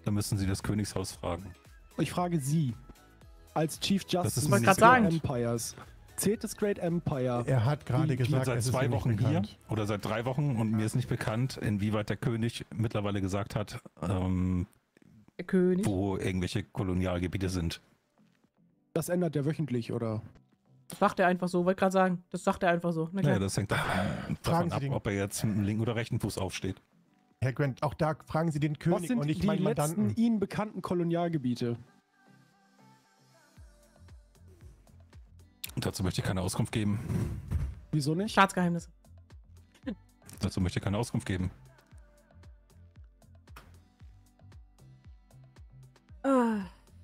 dann müssen Sie das Königshaus fragen. Ich frage Sie, als Chief Justice ist des nicht Great so. Empires, zählt das Great Empire? Er hat gerade Wie- gesagt, Seit es ist 2 ihm nicht Wochen hier bekannt. oder seit 3 Wochen und mir ist nicht bekannt, inwieweit der König mittlerweile gesagt hat, Der König. wo irgendwelche Kolonialgebiete sind. Das ändert er wöchentlich, oder? Das sagt er einfach so, wollte gerade sagen. Das sagt er einfach so. Na klar. Naja, das hängt Fragen davon Sie ab, den- ob er jetzt mit dem linken oder rechten Fuß aufsteht. Herr Grant, auch da fragen Sie den Was König sind und nicht die meinen letzten Mandanten. Ihnen bekannten Kolonialgebiete? Und dazu möchte ich keine Auskunft geben. Wieso nicht? Staatsgeheimnisse. Dazu möchte ich keine Auskunft geben. Ah.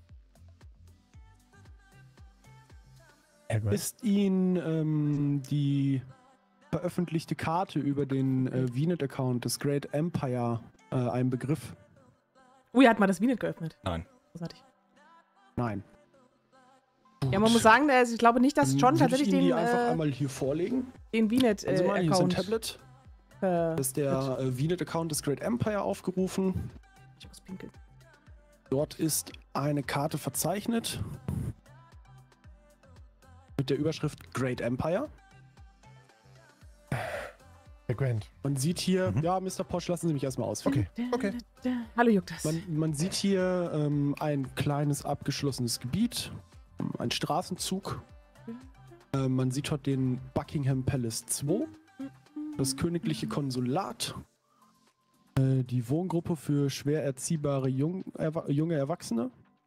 Herr Grant, Ist Ihnen die veröffentlichte Karte über den VNet-Account des Great Empire ein Begriff? Ui, hat mal das Wienet geöffnet. Nein. Großartig. Nein. Ja, man muss sagen, ich glaube nicht, dass Dann John würde tatsächlich ich Ihnen die den, einfach einmal hier vorlegen. den Wienet Also mal, hier ist ein Account. Tablet. Das ist der VNet-Account des Great Empire aufgerufen. Ich muss pinkeln. Dort ist eine Karte verzeichnet. Mit der Überschrift Great Empire. Herr Grant. Man sieht hier, Mhm. ja, Mr. Posch, lassen Sie mich erstmal ausführen. Okay. Hallo, juckt das. Man sieht hier ein kleines abgeschlossenes Gebiet, ein Straßenzug. Man sieht dort den Buckingham Palace 2, das königliche Konsulat, die Wohngruppe für schwer erziehbare junge Erwachsene,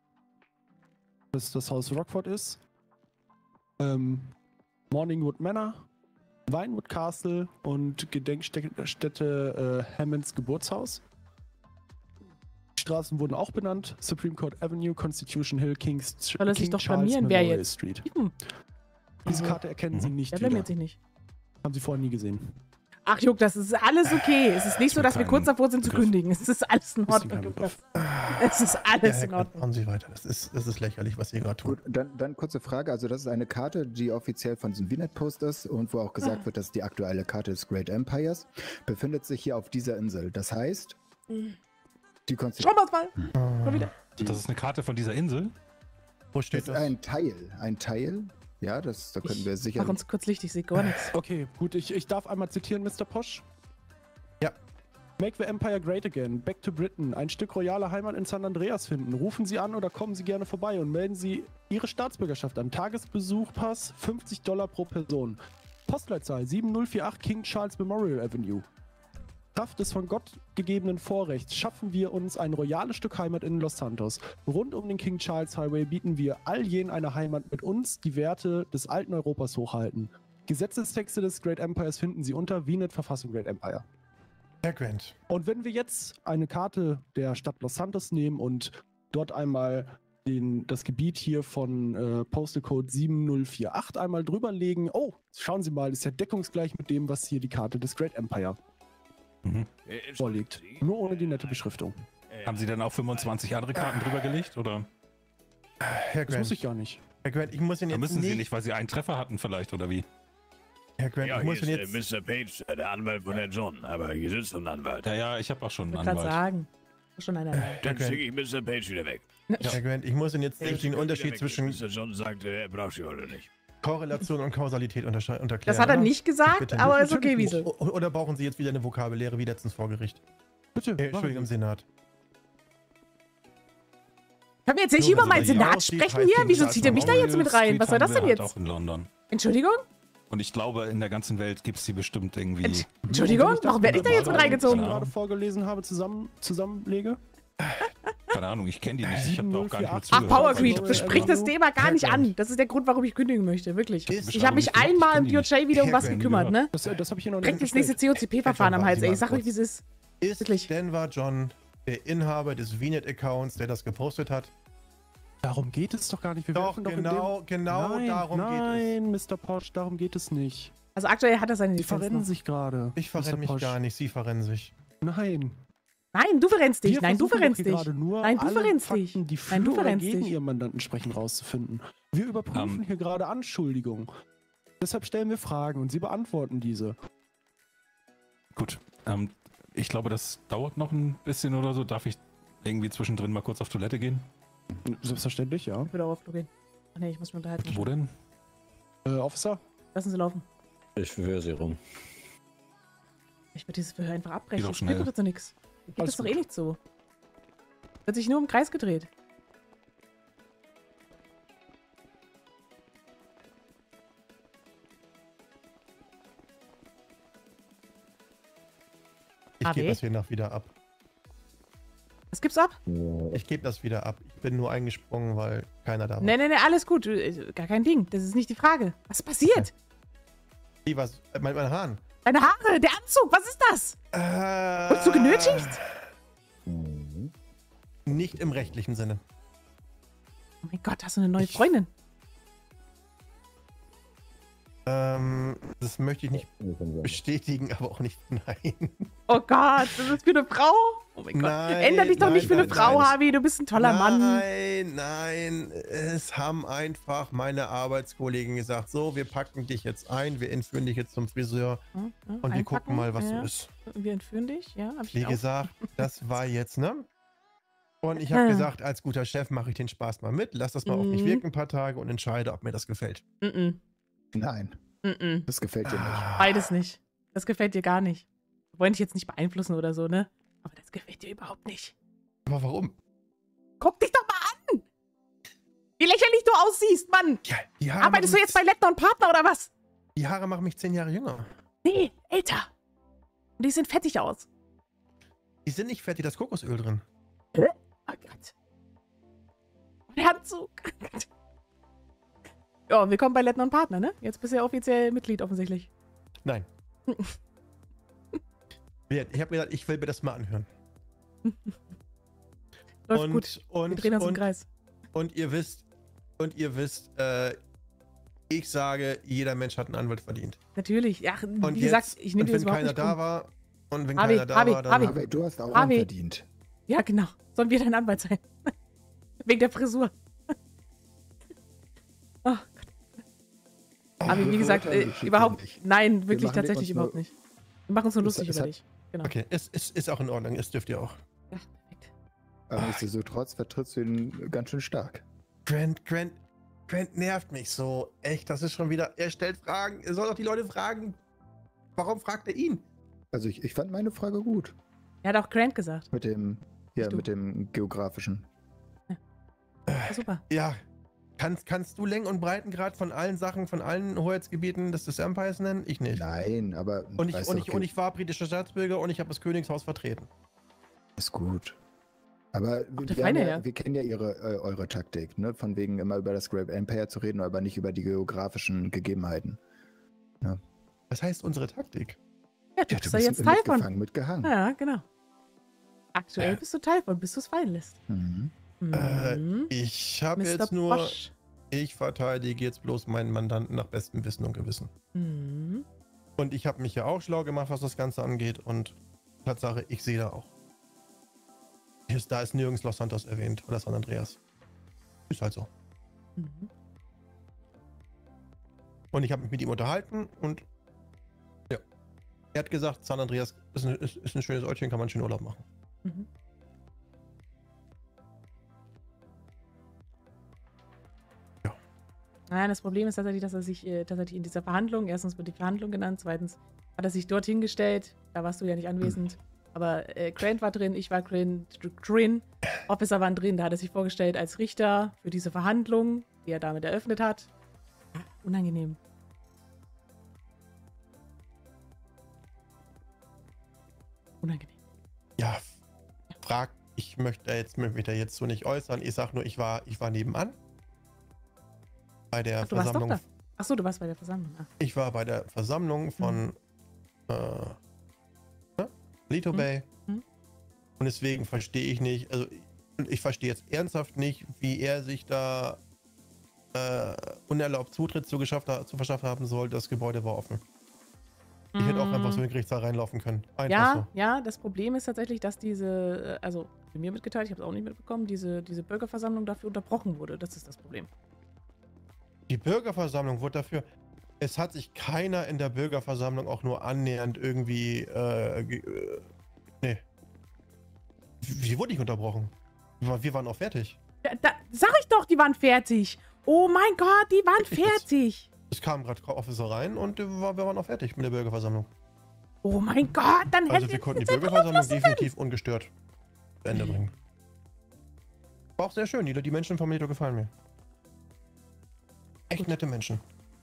das Haus Rockford ist, Morningwood Manor, Vinewood Castle und Gedenkstätte Hammonds Geburtshaus. Die Straßen wurden auch benannt. Supreme Court Avenue, Constitution Hill, Soll er sich King doch Charles blamieren, wer Memorial jetzt? Street. Hm, Diese Karte erkennen Sie nicht der wieder. blamiert sich nicht. Haben Sie vorher nie gesehen. Ach, Juck, das ist alles okay. Es ist nicht so, dass wir kurz davor sind zu Begriff. kündigen. Es ist alles in Ist Ihnen Ordnung, kein Juck. Begriff. Es ist Ja, alles Herr in Grant, Ordnung. machen Sie weiter. Das ist lächerlich, was Sie gerade tun. Gut, dann kurze Frage. Also das ist eine Karte, die offiziell von diesem VNet-Post ist und wo auch gesagt wird, dass die aktuelle Karte des Great Empires befindet sich hier auf dieser Insel. Das heißt, die Konstitution Stromausfall. Mal wieder. Das ist eine Karte von dieser Insel. Wo steht ist das? ein Teil. Ja, da können wir Mach sicher. uns kurz Licht, ich sehe gar nichts. Okay, gut, ich darf einmal zitieren, Mr. Posch. Ja. Make the Empire great again. Back to Britain. Ein Stück royale Heimat in San Andreas finden. Rufen Sie an oder kommen Sie gerne vorbei und melden Sie Ihre Staatsbürgerschaft an. Tagesbesuchpass $50 pro Person. Postleitzahl 7048 King Charles Memorial Avenue. Kraft des von Gott gegebenen Vorrechts schaffen wir uns ein royales Stück Heimat in Los Santos. Rund um den King Charles Highway bieten wir all jenen eine Heimat mit uns, die Werte des alten Europas hochhalten. Gesetzestexte des Great Empires finden Sie unter VNet Verfassung Great Empire. Herr Grant. Und wenn wir jetzt eine Karte der Stadt Los Santos nehmen und dort einmal das Gebiet hier von Postal Code 7048 einmal drüberlegen. Oh, schauen Sie mal, ist ja deckungsgleich mit dem, was hier die Karte des Great Empire vorliegt. Nur ohne die nette Beschriftung. Haben Sie dann auch 25 andere Karten drüber gelegt? Oder? Herr Das muss Grant. ich gar nicht. Herr Grant, ich muss Ihnen Da jetzt müssen Sie nicht, weil Sie einen Treffer hatten vielleicht, oder wie? Herr Grant, Ja, ich muss hier Ihnen ist jetzt... Mr. Page, der Anwalt von Herrn John. Aber hier sitzt ein Anwalt. Ja, ja, ich habe auch schon Ich einen wollte gerade Anwalt. sagen. Schon einer. Dann Okay. schicke ich Mr. Page wieder weg. Herr Grant, ich muss Ihnen jetzt den Unterschied zwischen Mr. John sagt, er braucht sie heute nicht. Korrelation und Kausalität unterklären. Das hat er oder? nicht gesagt, Bitte aber nicht. ist okay, Wiesel. Oder brauchen Sie jetzt wieder eine Vokabellehre wie letztens vor Gericht? Bitte. Entschuldigung, im Senat. Können wir jetzt nicht So, über also meinen der Senat Aussieht, sprechen heißt hier? den Wieso Senat zieht er mich da jetzt mit rein? Was soll das denn Street haben wir jetzt? halt auch in London. Entschuldigung? Und ich glaube, in der ganzen Welt gibt es die bestimmt irgendwie. Entschuldigung? Wenn Warum werde ich da jetzt mit Was reingezogen? ich gerade vorgelesen habe, zusammenlege. Keine Ahnung, ich kenne die nicht. Ich habe da auch gar nicht mit 7048. Ach, zugehört. Power weil ich Creep, auch das keine spricht das Ahnung. Thema gar nicht Herr an. Das ist der Grund, warum ich kündigen möchte, wirklich. Ist- Ich habe mich nicht gehört, einmal ich im kenn die DOJ wieder um was Herr Grant, gekümmert, ne? Das habe ich hier noch Direkt das nicht nächste COCP-Verfahren am Hals, ey. Ich sag euch, wie es ist. Ist Wirklich. Denver John der Inhaber des VNet-Accounts, der das gepostet hat? Darum geht es doch gar nicht. Wir Doch, werfen in genau nein, darum geht nein, Mr. Posch, darum geht es nicht. Also aktuell hat er seine Die Lizenz verrennen noch. sich gerade. es. Ich verrenne Mr. mich Posch. gar nicht, Sie verrennen sich. Nein. Nein, du verrennst dich. Wir Nein, du versuchen verrennst doch hier dich. gerade nur Nein, du alle verrennst Fakten, dich. die für Nein, du oder verrennst gegen dich. Ihren Mandanten sprechen, rauszufinden. Wir überprüfen hier gerade Anschuldigungen. Deshalb stellen wir Fragen und Sie beantworten diese. Gut, ich glaube, das dauert noch ein bisschen oder so. Darf ich irgendwie zwischendrin mal kurz auf Toilette gehen? Selbstverständlich, ja. Ich würde auch auf Klo gehen. Ach nee, ich muss mich unterhalten. Wo denn? Officer? Lassen Sie laufen. Ich verhöre sie rum. Ich würde dieses Verhör einfach abbrechen. Geh doch Ich spüre schnell. dazu nichts. Geht Alles das doch gut. eh nicht so. Wird sich nur im Kreis gedreht. Ich gebe das hier noch wieder ab. Was gibt's ab? Ich gebe das wieder ab. Ich bin nur eingesprungen, weil keiner da war. Nee, alles gut. Gar kein Ding. Das ist nicht die Frage. Was ist passiert? Wie, was? Mein Hahn. Deine Haare, der Anzug, was ist das? Wurdest du genötigt? Nicht im rechtlichen Sinne. Oh mein Gott, hast du eine neue Freundin? Das möchte ich nicht bestätigen, aber auch nicht nein. Oh Gott, das ist für eine Frau? Oh mein Gott. Nein, Änder dich doch nein, nicht für eine nein, Frau, nein. Harvey. Du bist ein toller Mann. Nein. Es haben einfach meine Arbeitskollegen gesagt, so, wir packen dich jetzt ein, wir entführen dich jetzt zum Friseur und wir gucken mal, was so ist. Wir entführen dich, ja? Hab ich Wie auch. gesagt, das war jetzt, ne? Und ich habe gesagt, als guter Chef mache ich den Spaß mal mit, lass das mal auf mich wirken ein paar Tage und entscheide, ob mir das gefällt. Nein, das gefällt dir nicht. Beides nicht. Das gefällt dir gar nicht. Wir wollen dich jetzt nicht beeinflussen oder so, ne? Aber das gefällt dir überhaupt nicht. Aber warum? Guck dich doch mal an! Wie lächerlich du aussiehst, Mann! Ja, die Haare Arbeitest du machen jetzt bei Lettner und Partner oder was? Die Haare machen mich 10 Jahre jünger. Nee, älter. Und die sehen fettig aus. Die sind nicht fettig, da ist Kokosöl drin. Oh Gott. Der Anzug. Ja, willkommen bei Lettner und Partner, ne? Jetzt bist du ja offiziell Mitglied offensichtlich. Nein. Ich habe mir gedacht, ich will mir das mal anhören. Läuft gut. Wir drehen uns im Kreis. Und ihr wisst, ich sage, jeder Mensch hat einen Anwalt verdient. Natürlich. Ja, Und wie jetzt, gesagt, ich nehme und dir das wenn überhaupt keiner nicht da krumm. war, und wenn Harvey, keiner da Harvey, war, dann... Harvey. Aber du hast auch Harvey. einen verdient. Ja, genau. Sollen wir dein Anwalt sein? Wegen der Frisur. Oh Gott. Aber wie gesagt, verurteilen die überhaupt, nicht. nein, wirklich machen tatsächlich uns nur- überhaupt nicht. Wir machen uns nur lustig Es über hat- dich. Genau. Okay, es ist auch in Ordnung, es dürft ihr auch. Ja, perfekt. Aber nichtsdestotrotz vertrittst du ihn ganz schön stark. Grant nervt mich so. Echt, das ist schon wieder... Er stellt Fragen, er soll doch die Leute fragen. Warum fragt er ihn? Also ich fand meine Frage gut. Er hat auch Grant gesagt. Mit dem, Nicht du. mit dem geografischen. Ja, super. Ja, kannst du Längen- und Breitengrad von allen Sachen, von allen Hoheitsgebieten des Empires nennen? Ich nicht. Nein, aber Und weißt du, okay, ich war britischer Staatsbürger und ich habe das Königshaus vertreten. ist gut. Aber der wir, Feine, haben ja. wir kennen ja eure Taktik, ne? Von wegen immer über das Great Empire zu reden, aber nicht über die geografischen Gegebenheiten. Was heißt unsere Taktik? Ja, du Ja, bist ja jetzt Teil von. mitgefangen, mitgehangen. Ja, genau. Aktuell bist du Teil von, bis du es fallen lässt. Mhm. Ich habe Mr. jetzt nur... Bosch. Ich verteidige jetzt bloß meinen Mandanten nach bestem Wissen und Gewissen. Mhm. Und ich habe mich ja auch schlau gemacht, was das Ganze angeht. Und Tatsache, ich sehe da auch. Da ist nirgends Los Santos erwähnt oder San Andreas. Ist halt so. Mhm. Und ich habe mich mit ihm unterhalten und ja. Er hat gesagt, San Andreas ist ein schönes Örtchen, kann man schön Urlaub machen. Mhm. Ja. Nein, das Problem ist tatsächlich, dass er sich tatsächlich in dieser Verhandlung, erstens wird die Verhandlung genannt, zweitens hat er sich dorthin gestellt, da warst du ja nicht anwesend, aber Grant war drin, ich war drin, Officer waren drin, da hat er sich vorgestellt als Richter für diese Verhandlung, die er damit eröffnet hat. Ja, unangenehm. Unangenehm. Ja, ich möchte mich da jetzt so nicht äußern. Ich sag nur, ich war nebenan. Bei der Ach, du warst doch Versammlung. da. Achso, du warst bei der Versammlung. Ach. Ich war bei der Versammlung von Leto Bay. Mhm. Und deswegen verstehe ich nicht, also ich verstehe jetzt ernsthaft nicht, wie er sich da unerlaubt Zutritt zu verschaffen haben soll. Das Gebäude war offen. Ich hätte auch einfach so in den Gerichtssaal reinlaufen können. Einfach Ja, so. ja, das Problem ist tatsächlich, dass diese, also für mir mitgeteilt, ich habe es auch nicht mitbekommen, diese Bürgerversammlung dafür unterbrochen wurde. Das ist das Problem. Die Bürgerversammlung wurde dafür. Es hat sich keiner in der Bürgerversammlung auch nur annähernd irgendwie. Nee. Wie wurde ich unterbrochen? Wir waren auch fertig. Da sag ich doch, die waren fertig. Oh mein Gott, die waren Wirklich jetzt? fertig. Es kam gerade Officer rein und wir waren auch fertig mit der Bürgerversammlung. Oh mein Gott, dann Also hätte wir konnten die Bürgerversammlung definitiv ungestört zu Ende bringen. War auch sehr schön, die Menschen vom Monitor gefallen mir. Echt nette Menschen.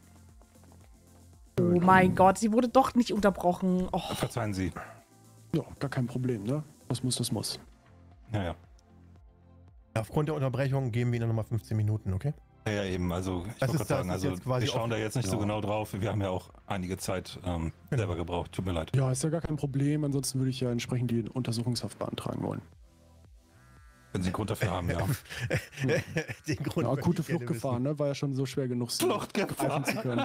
Oh mein Gott, sie wurde doch nicht unterbrochen. Oh. Verzeihen Sie. Ja, gar kein Problem, ne? Was muss, das muss. Ja. Aufgrund der Unterbrechung geben wir Ihnen nochmal 15 Minuten, okay? Ja, eben. Also, ich Das wollte ist- gerade sagen, das ist also, jetzt quasi wir schauen da jetzt nicht so ja. genau drauf. Wir haben ja auch einige Zeit selber gebraucht. Tut mir leid. Ja, ist ja gar kein Problem. Ansonsten würde ich ja entsprechend die Untersuchungshaft beantragen wollen. Wenn Sie einen Grund dafür haben, ja. Den Grund Ja, würde gute ich gerne Fluchtgefahr, ne? War ja schon so schwer genug, sie Fluchtgefahr. greifen zu können.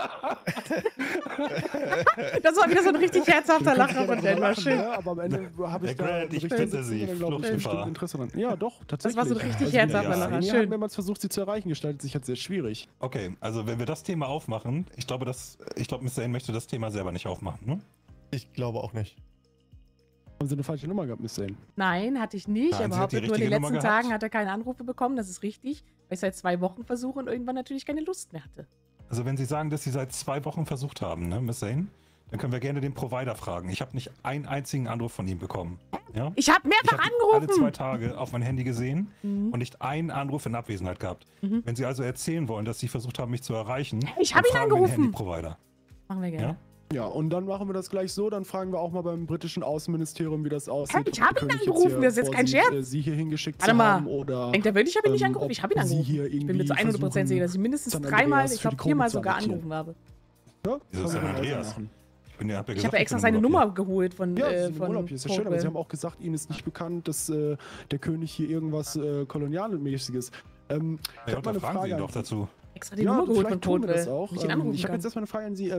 Das war wieder so ein richtig herzhafter Wir können Lacher von gerne Dan, war lachen, schön. ne? Aber am Ende habe ich Herr da Grant, ich richtig bitte sitzen, Sie, dann glaube ich, Fluchtgefahr. bestimmt Interesse dran. Ja, doch, tatsächlich. war so ein richtig Also, herzhafter Lacher, Wir schön. haben mehrmals versucht, sie zu erreichen, gestaltet sich halt sehr schwierig. Okay, also wenn wir das Thema aufmachen, ich glaube, Mr. Zane möchte das Thema selber nicht aufmachen, ne? Ich glaube auch nicht. Haben sie eine falsche Nummer gehabt, Miss Zane? Nein, hatte ich nicht. Nein, Er sie hat die behauptet nur, in den richtige letzten Nummer gehabt. Tagen hat er keine Anrufe bekommen. Das ist richtig. Weil ich seit 2 Wochen versuche und irgendwann natürlich keine Lust mehr hatte. Also wenn Sie sagen, dass Sie seit 2 Wochen versucht haben, ne, Miss Zane, dann können wir gerne den Provider fragen. Ich habe nicht einen einzigen Anruf von ihm bekommen. Ja? Ich habe Ich mehrfach habe alle 2 angerufen. Tage auf mein Handy gesehen Mhm. und nicht einen Anruf in Abwesenheit gehabt. Mhm. Wenn Sie also erzählen wollen, dass Sie versucht haben, mich zu erreichen, Ich dann hab ihn fragen wir den angerufen. Handyprovider. Machen wir gerne. Ja? Ja, und dann machen wir das gleich so. Dann fragen wir auch mal beim britischen Außenministerium, wie das aussieht. Ich ob hab der ihn König angerufen, hier das ist jetzt kein vorsieht, Scherz. Sie hier hingeschickt Warte zu mal. haben oder Denkt er wirklich, ich habe ihn nicht Ähm, angerufen? ob Ich habe ihn Sie angerufen. hier Ich bin mir irgendwie zu 100% sicher, versuchen, dass ich mindestens San 3-mal, Andreas ich für die glaube 4-mal Krone zu sogar attackieren. angerufen habe. Ja, Wieso können wir San genauso Andreas? machen. Ich habe ja extra seine Nummer geholt von Ja, sie sind im von Urlaub hier, ist ja schön, aber sie Coldwell. haben auch gesagt, ihnen ist nicht bekannt, dass der König hier irgendwas Kolonialmäßiges. Ich Ja, hab mal und dann eine fragen Sie Frage ihn an doch Sie. dazu. Extra die Ja, Nummer geholt von vielleicht tun wir das Coldwell. auch. Damit ich ihn anrufen Ich habe kann. jetzt erstmal eine Frage an Sie.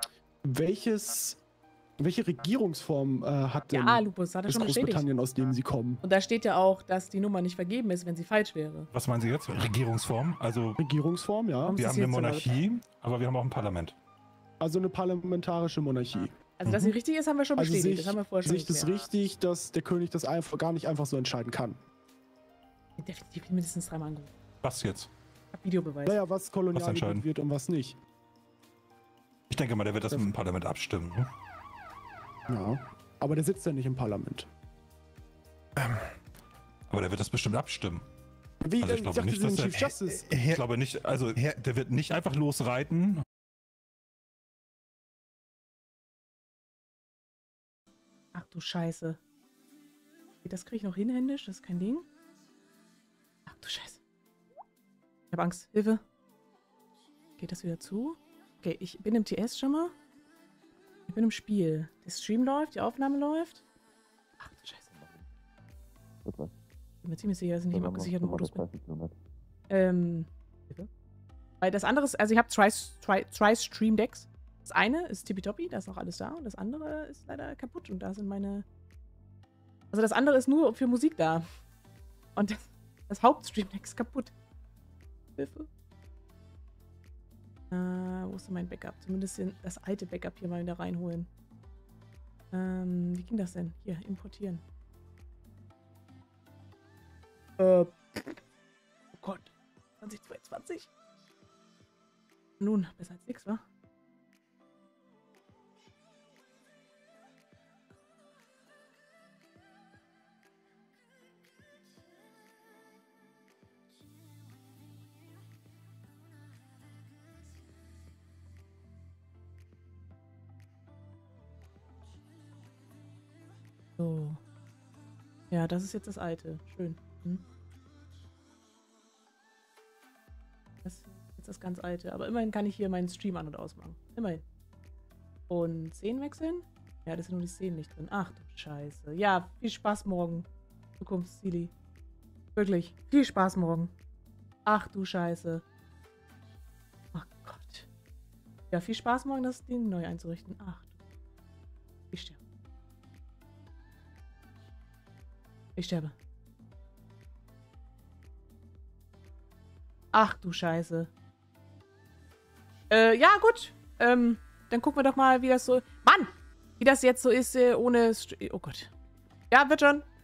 Welche Regierungsform hat denn Ja, Lupus, hat er ist schon bestätigt. Großbritannien, aus dem Sie kommen? Und da steht ja auch, dass die Nummer nicht vergeben ist, wenn sie falsch wäre. Was meinen Sie jetzt? Regierungsform? Also Regierungsform, ja. Warum- wir ist haben eine jetzt so laut? Monarchie, aber wir haben auch ein Parlament. Also eine parlamentarische Monarchie. Also, dass sie richtig ist, haben wir schon Also bestätigt. Das haben wir vorher schon Sicht ist geklärt. richtig, dass der König das einfach, gar nicht einfach so entscheiden kann. Definitiv mindestens 3-mal angerufen. Was jetzt? Ich habe Videobeweis. Naja, was Kolonialgebiet entscheiden? wird und was nicht. Ich denke mal, der wird das Das- mit dem Parlament abstimmen. Ne? Ja. Aber der sitzt ja nicht im Parlament. Aber der wird das bestimmt abstimmen. Wie? Also ich Ich glaube dachte, nicht, Sie sind dass Chief der- Justice. Ich glaube nicht, also der wird nicht einfach losreiten. Ach du Scheiße. Das kriege ich noch hinhändisch, das ist kein Ding. Ach du Scheiße. Ich habe Angst. Hilfe. Geht das wieder zu? Okay, ich bin im TS schon mal. Ich bin im Spiel. Der Stream läuft, die Aufnahme läuft. Ach du Scheiße. Ich bin mir ziemlich sicher, dass ich nicht im abgesicherten Modus bin. Hilfe. Weil das andere ist, also ich habe zwei Stream Decks. Das eine ist tippitoppi, da ist noch alles da. Und das andere ist leider kaputt. Und da sind meine... Also das andere ist nur für Musik da. Und das Hauptstream Deck ist kaputt. Hilfe. Wo ist denn mein Backup? Zumindest das alte Backup hier mal wieder reinholen. Wie ging das denn? Hier, importieren. Oh Gott. 2022? Nun, besser als nix, wa? So. Ja, das ist jetzt das alte. Schön. Hm. Das ist jetzt das ganz alte. Aber immerhin kann ich hier meinen Stream an- und ausmachen. Immerhin. Und Szenen wechseln? Ja, das sind nur die Szenen nicht drin. Ach du Scheiße. Ja, viel Spaß morgen. Zukunftszieli. Wirklich. Viel Spaß morgen. Ach du Scheiße. Ach Gott. Ja, viel Spaß morgen, das Ding neu einzurichten. Ach du. Ich sterbe. Ich sterbe. Ach du Scheiße. Ja, gut. Dann gucken wir doch mal, wie das so... Mann! Wie das jetzt so ist, ohne... Oh Gott. Ja, wird schon.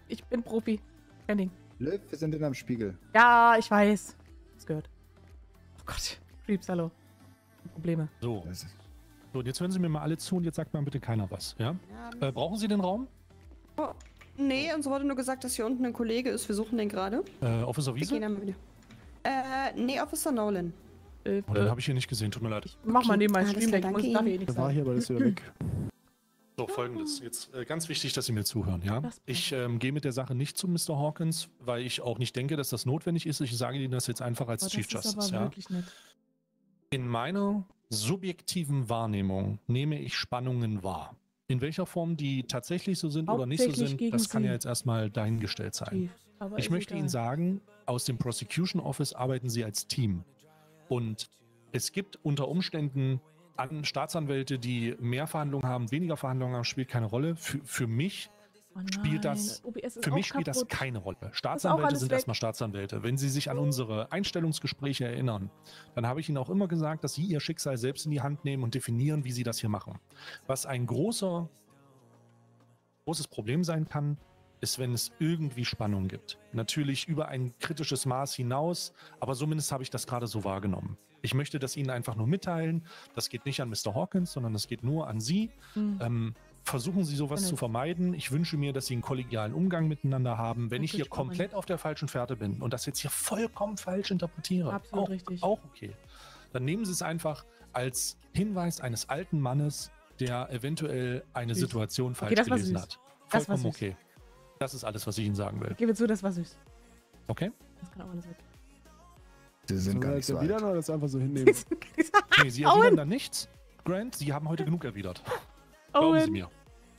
Ich bin Profi. Kein Ding. Liv, wir sind in einem Spiegel. Ja, ich weiß. Das gehört. Oh Gott. Creeps, hallo. Probleme. So. Das ist- So, und jetzt hören Sie mir mal alle zu und jetzt sagt mal bitte keiner was, ja? Brauchen Sie den Raum? Nee, uns wurde nur gesagt, dass hier unten ein Kollege ist. Wir suchen den gerade. Officer Wir Wiese? gehen dann mal wieder. Nee, Officer Nolan. Oh, den habe ich hier nicht gesehen, tut mir leid. Mach mal neben meinen Alles Stream, klar, ich muss danke nachher eh Ihnen. nichts Der war sagen. hier, aber ist wieder weg. So, folgendes. Jetzt ganz wichtig, dass Sie mir zuhören, ja? Das- Ich gehe mit der Sache nicht zu Mr. Hawkins, weil ich auch nicht denke, dass das notwendig ist. Ich sage Ihnen das jetzt einfach als Oh, Chief das ist Justice, aber ja? wirklich nett. In meiner subjektiven Wahrnehmung nehme ich Spannungen wahr. In welcher Form die tatsächlich so sind oder nicht so Hauptsächlich sind, gegen das kann Sie. ja jetzt erstmal dahingestellt sein. Chief. Aber Ich ist möchte egal. Ihnen sagen, aus dem Prosecution Office arbeiten Sie als Team. Und es gibt unter Umständen Staatsanwälte, die mehr Verhandlungen haben, weniger Verhandlungen haben, spielt keine Rolle. Für mich Oh spielt nein, das- OBS ist Für auch mich spielt das kaputt. keine Rolle. alles Staatsanwälte sind weg. erstmal Staatsanwälte. Wenn Sie sich an unsere Einstellungsgespräche erinnern, dann habe ich Ihnen auch immer gesagt, dass Sie Ihr Schicksal selbst in die Hand nehmen und definieren, wie Sie das hier machen. Was ein großes Problem sein kann, ist, wenn es irgendwie Spannung gibt. Natürlich über ein kritisches Maß hinaus, aber zumindest habe ich das gerade so wahrgenommen. Ich möchte das Ihnen einfach nur mitteilen. Das geht nicht an Mr. Hawkins, sondern das geht nur an Sie. Hm. Versuchen Sie sowas Kann zu ich. vermeiden. Ich wünsche mir, dass Sie einen kollegialen Umgang miteinander haben. Wenn ich hier Wirklich spannend. komplett auf der falschen Fährte bin und das jetzt hier vollkommen falsch interpretiere, Absolut auch, richtig. auch okay, dann nehmen Sie es einfach als Hinweis eines alten Mannes, der eventuell eine Süß. Situation falsch das war gelesen süß. hat. Das war Vollkommen süß. okay. Das ist alles, was ich Ihnen sagen will. Gebe zu, das war süß. Okay? Das kann auch alles weg. Sie sind Sollen gar wir nicht jetzt so erwidern alt. oder das einfach so hinnehmen? Nee, Sie erwidern da nichts. Grant, Sie haben heute genug erwidert. Glauben Sie Owen. mir.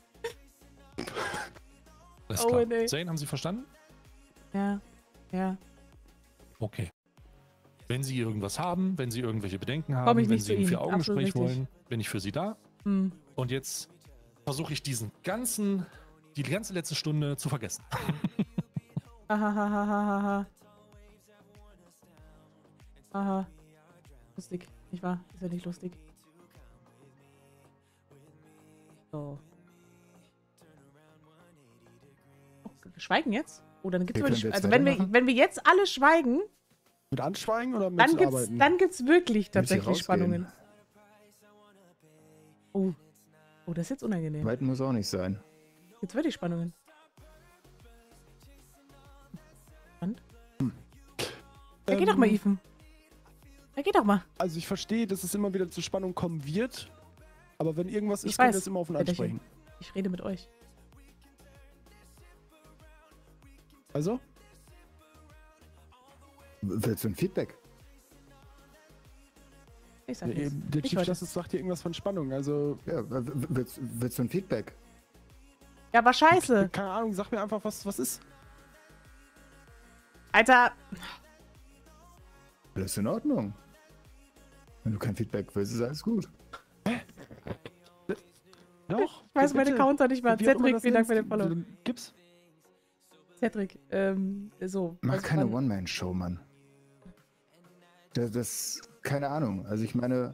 Alles Owen, klar. ey. Zane, haben Sie verstanden? Ja. Ja. Okay. Wenn Sie irgendwas haben, wenn Sie irgendwelche Bedenken Komm haben, ich wenn nicht Sie zu ein Ihnen. Vier-Augen-Gespräch Absolut richtig. wollen, bin ich für Sie da. Hm. Und jetzt versuche ich die ganze letzte Stunde zu vergessen. Hahaha. Aha. Lustig, nicht wahr? Ist ja nicht lustig. So. Oh, wir schweigen jetzt? Oh, dann gibt's Okay, wirklich. können wir jetzt Also weitermachen? wenn wir jetzt alle schweigen, Mit Anschweigen oder mit Arbeiten? dann gibt's wirklich Sie tatsächlich rausgehen. Spannungen. Oh. Oh, das ist jetzt unangenehm. Arbeiten muss auch nicht sein. Jetzt wirklich Spannungen. Und? Ja, geh doch mal, Ethan. Ja, geh doch mal. Also ich verstehe, dass es immer wieder zu Spannung kommen wird, aber wenn irgendwas Ich ist, können wir weiß, es immer offen Väterchen. ansprechen. Ich rede mit euch. Also? Willst du ein Feedback? Ich sag Der nichts. der Ich Chief heute. Justice sagt hier irgendwas von Spannung, also... Ja, willst du ein Feedback? Ja, aber scheiße. Keine Ahnung, sag mir einfach, was ist. Alter. Alles in Ordnung. Wenn du kein Feedback willst, ist alles gut. Doch. Ich weiß meine bitte. Counter nicht mehr. Wie auch immer Cedric, das vielen Dank für den nennst, Follow. Gib's. Cedric, so. Mach also keine wann- One-Man-Show, Mann. Keine Ahnung. Also ich meine,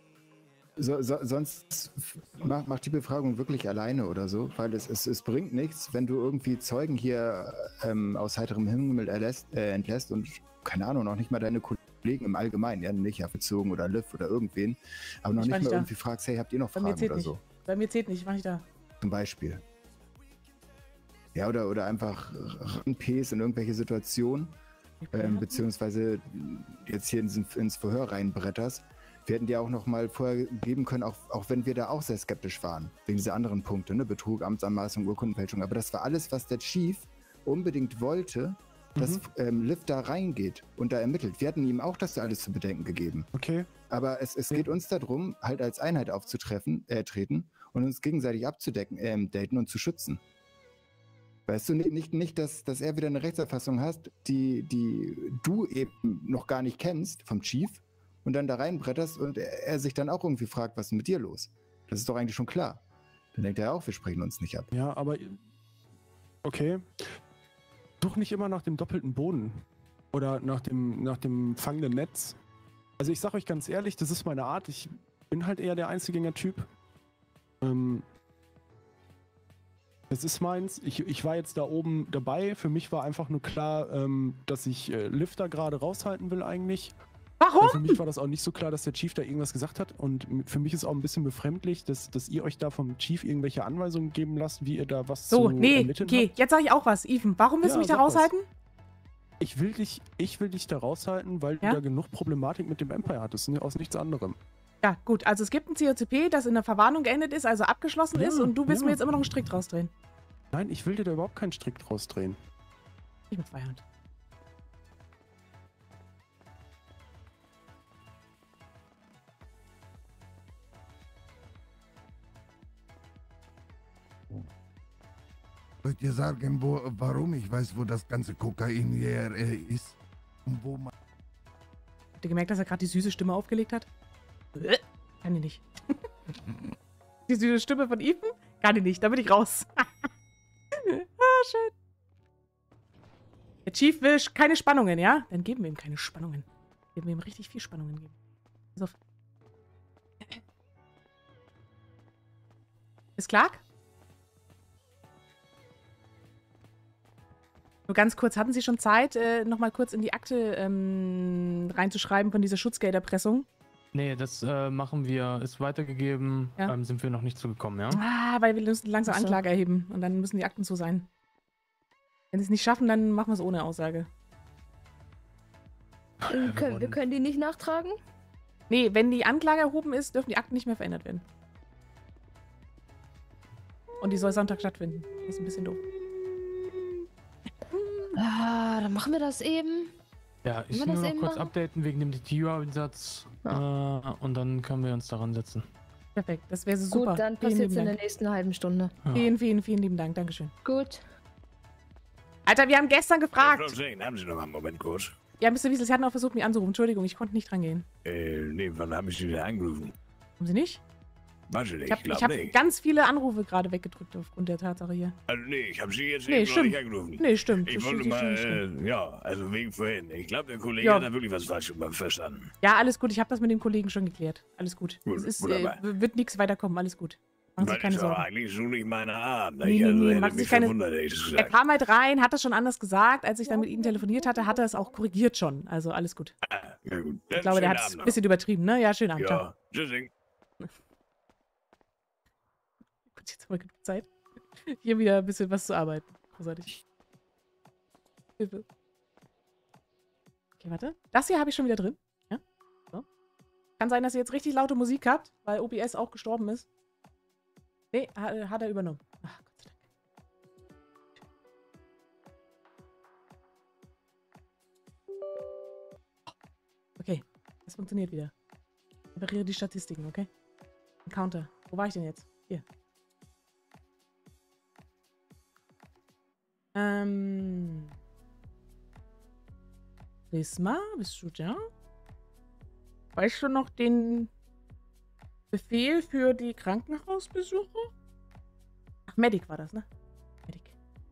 sonst mach die Befragung wirklich alleine oder so, weil es bringt nichts, wenn du irgendwie Zeugen hier aus heiterem Himmel entlässt und, keine Ahnung, noch nicht mal deine Kollegen im Allgemeinen, ja, nicht ja, bezogen oder Liv oder irgendwen, aber noch Ich nicht war mal nicht da. irgendwie fragst, hey, habt ihr noch Bei mir Fragen zählt oder nicht. so, Bei mir zählt nicht, ich mach nicht da. zum Beispiel. Ja, oder einfach ranpest in irgendwelche Situationen, beziehungsweise jetzt hier ins Verhör reinbretterst. Wir hätten dir auch noch mal vorher geben können, auch wenn wir da auch sehr skeptisch waren, wegen dieser anderen Punkte, ne? Betrug, Amtsanmaßung, Urkundenfälschung. Aber das war alles, was der Chief unbedingt wollte, dass Liv da reingeht und da ermittelt. Wir hatten ihm auch das alles zu bedenken gegeben. Okay. Aber es geht uns darum, halt als Einheit treten und uns gegenseitig abzudecken, daten und zu schützen. Weißt du, nicht dass er wieder eine Rechtsauffassung hast, die du eben noch gar nicht kennst vom Chief und dann da reinbretterst und er sich dann auch irgendwie fragt, was ist mit dir los? Das ist doch eigentlich schon klar. Dann denkt er auch, wir sprechen uns nicht ab. Ja, aber... Okay. Such nicht immer nach dem doppelten Boden. Oder nach dem fangenden Netz. Also ich sag euch ganz ehrlich, das ist meine Art. Ich bin halt eher der Einzelgänger-Typ. Wenn Das ist meins. Ich war jetzt da oben dabei. Für mich war einfach nur klar, dass ich Lifter gerade raushalten will eigentlich. Warum? Für mich war das auch nicht so klar, dass der Chief da irgendwas gesagt hat. Und für mich ist auch ein bisschen befremdlich, dass ihr euch da vom Chief irgendwelche Anweisungen geben lasst, wie ihr da was So, zu nee, ermitteln okay, habt. jetzt sage ich auch was. Even, warum willst du Ja, mich da sag was. raushalten? Ich will dich da raushalten, weil Ja? du da genug Problematik mit dem Empire hattest, ne? Aus nichts anderem. Ja, gut, also es gibt ein COCP, das in der Verwarnung geendet ist, also abgeschlossen Ja, ist und du willst ja. mir jetzt immer noch einen Strick rausdrehen. Nein, ich will dir da überhaupt keinen Strick draus drehen. Ich mit Freihand. Soll ich dir sagen, warum ich weiß, wo das ganze Kokain hier ist? Und wo man. Habt ihr gemerkt, dass er gerade die süße Stimme aufgelegt hat? Kann ich nicht. Die süße Stimme von Ethan? Kann ich nicht, da bin ich raus. Schön. Der Chief will keine Spannungen, ja? Dann geben wir ihm keine Spannungen. Geben wir ihm richtig viel Spannungen geben. Pass auf. Ist Clark? Nur ganz kurz, hatten Sie schon Zeit, nochmal kurz in die Akte reinzuschreiben von dieser Schutzgelderpressung? Nee, das machen wir, ist weitergegeben, Ja. sind wir noch nicht zugekommen, ja? Ah, weil wir müssen langsam Ach so. Anklage erheben und dann müssen die Akten so sein. Wenn sie es nicht schaffen, dann machen wir es ohne Aussage. Wir können die nicht nachtragen? Nee, wenn die Anklage erhoben ist, dürfen die Akten nicht mehr verändert werden. Und die soll Sonntag stattfinden. Das ist ein bisschen doof. Ah, dann machen wir das eben. Ja, ich wir will das nur eben kurz machen? updaten wegen dem DTU-Einsatz und dann können wir uns daran setzen. Perfekt, das wäre so super. Gut, dann Vielen passiert es lieben in der Dank. nächsten halben Stunde. Ja. Vielen, vielen, vielen lieben Dank. Dankeschön. Gut. Alter, wir haben gestern Frau gefragt. Jane, haben Sie noch mal einen Moment kurz? Ja, Mr. Wiesel, Sie hatten auch versucht, mich anzurufen. Entschuldigung, ich konnte nicht rangehen. Nee, wann haben Sie denn angerufen? Haben Sie nicht? Weiß ich nicht, Ich glaub habe nicht. ganz viele Anrufe gerade weggedrückt aufgrund der Tatsache hier. Also nee, ich habe Sie jetzt Nee, eben noch stimmt. nicht angerufen. Nee, stimmt. Ich Das wollte stimmt, mal, stimmt. ja, also wegen vorhin. Ich glaube, der Kollege Ja. hat da wirklich was falsch verstanden. Ja, alles gut. Ich habe das mit dem Kollegen schon geklärt. Alles gut. Gut, Es ist, wunderbar. wird nichts weiterkommen. Alles gut. Machen Sie Weil sich keine ist auch Sorgen. eigentlich so nicht meine Art. Ne? Nee, Ich nee, also nee, hätte machen Sie mich sich keine- verwundert, hätte ich Er gesagt. kam halt rein, hat das schon anders gesagt. Als ich dann mit Ihnen telefoniert hatte, hat er es auch korrigiert schon. Also alles gut. Ja, gut. Ich glaube, der hat es ein bisschen übertrieben, ne? Ja, schönen Abend. Ciao. Ja, tschüssing. Gut, jetzt haben wir genug Zeit, hier wieder ein bisschen was zu arbeiten. Großartig. Hilfe. Okay, warte. Das hier habe ich schon wieder drin. Ja? So. Kann sein, dass ihr jetzt richtig laute Musik habt, weil OBS auch gestorben ist. Nee, hat er übernommen. Ach, Gott sei Dank. Okay, das funktioniert wieder. Repariere die Statistiken, okay? Counter. Wo war ich denn jetzt? Hier. Prisma, bist du da? Weißt du noch den Befehl für die Krankenhausbesuche? Ach, Medic war das, ne? Medic.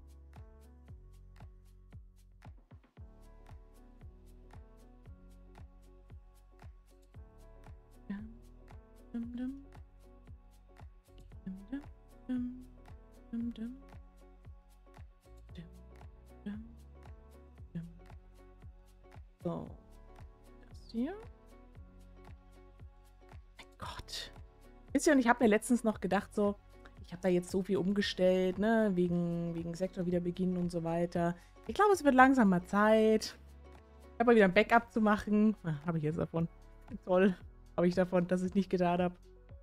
Dum, dum. Dum, dum, dum, dum, dum. Dum, dum, dum. So. Das hier. Mein Gott. Wisst ihr, und ich habe mir letztens noch gedacht, so, ich habe da jetzt so viel umgestellt, ne, wegen Sektorwiederbeginn und so weiter. Ich glaube, es wird langsam mal Zeit. Ich habe mal wieder ein Backup zu machen. Habe ich jetzt davon. Toll. Habe ich davon, dass ich es nicht getan habe.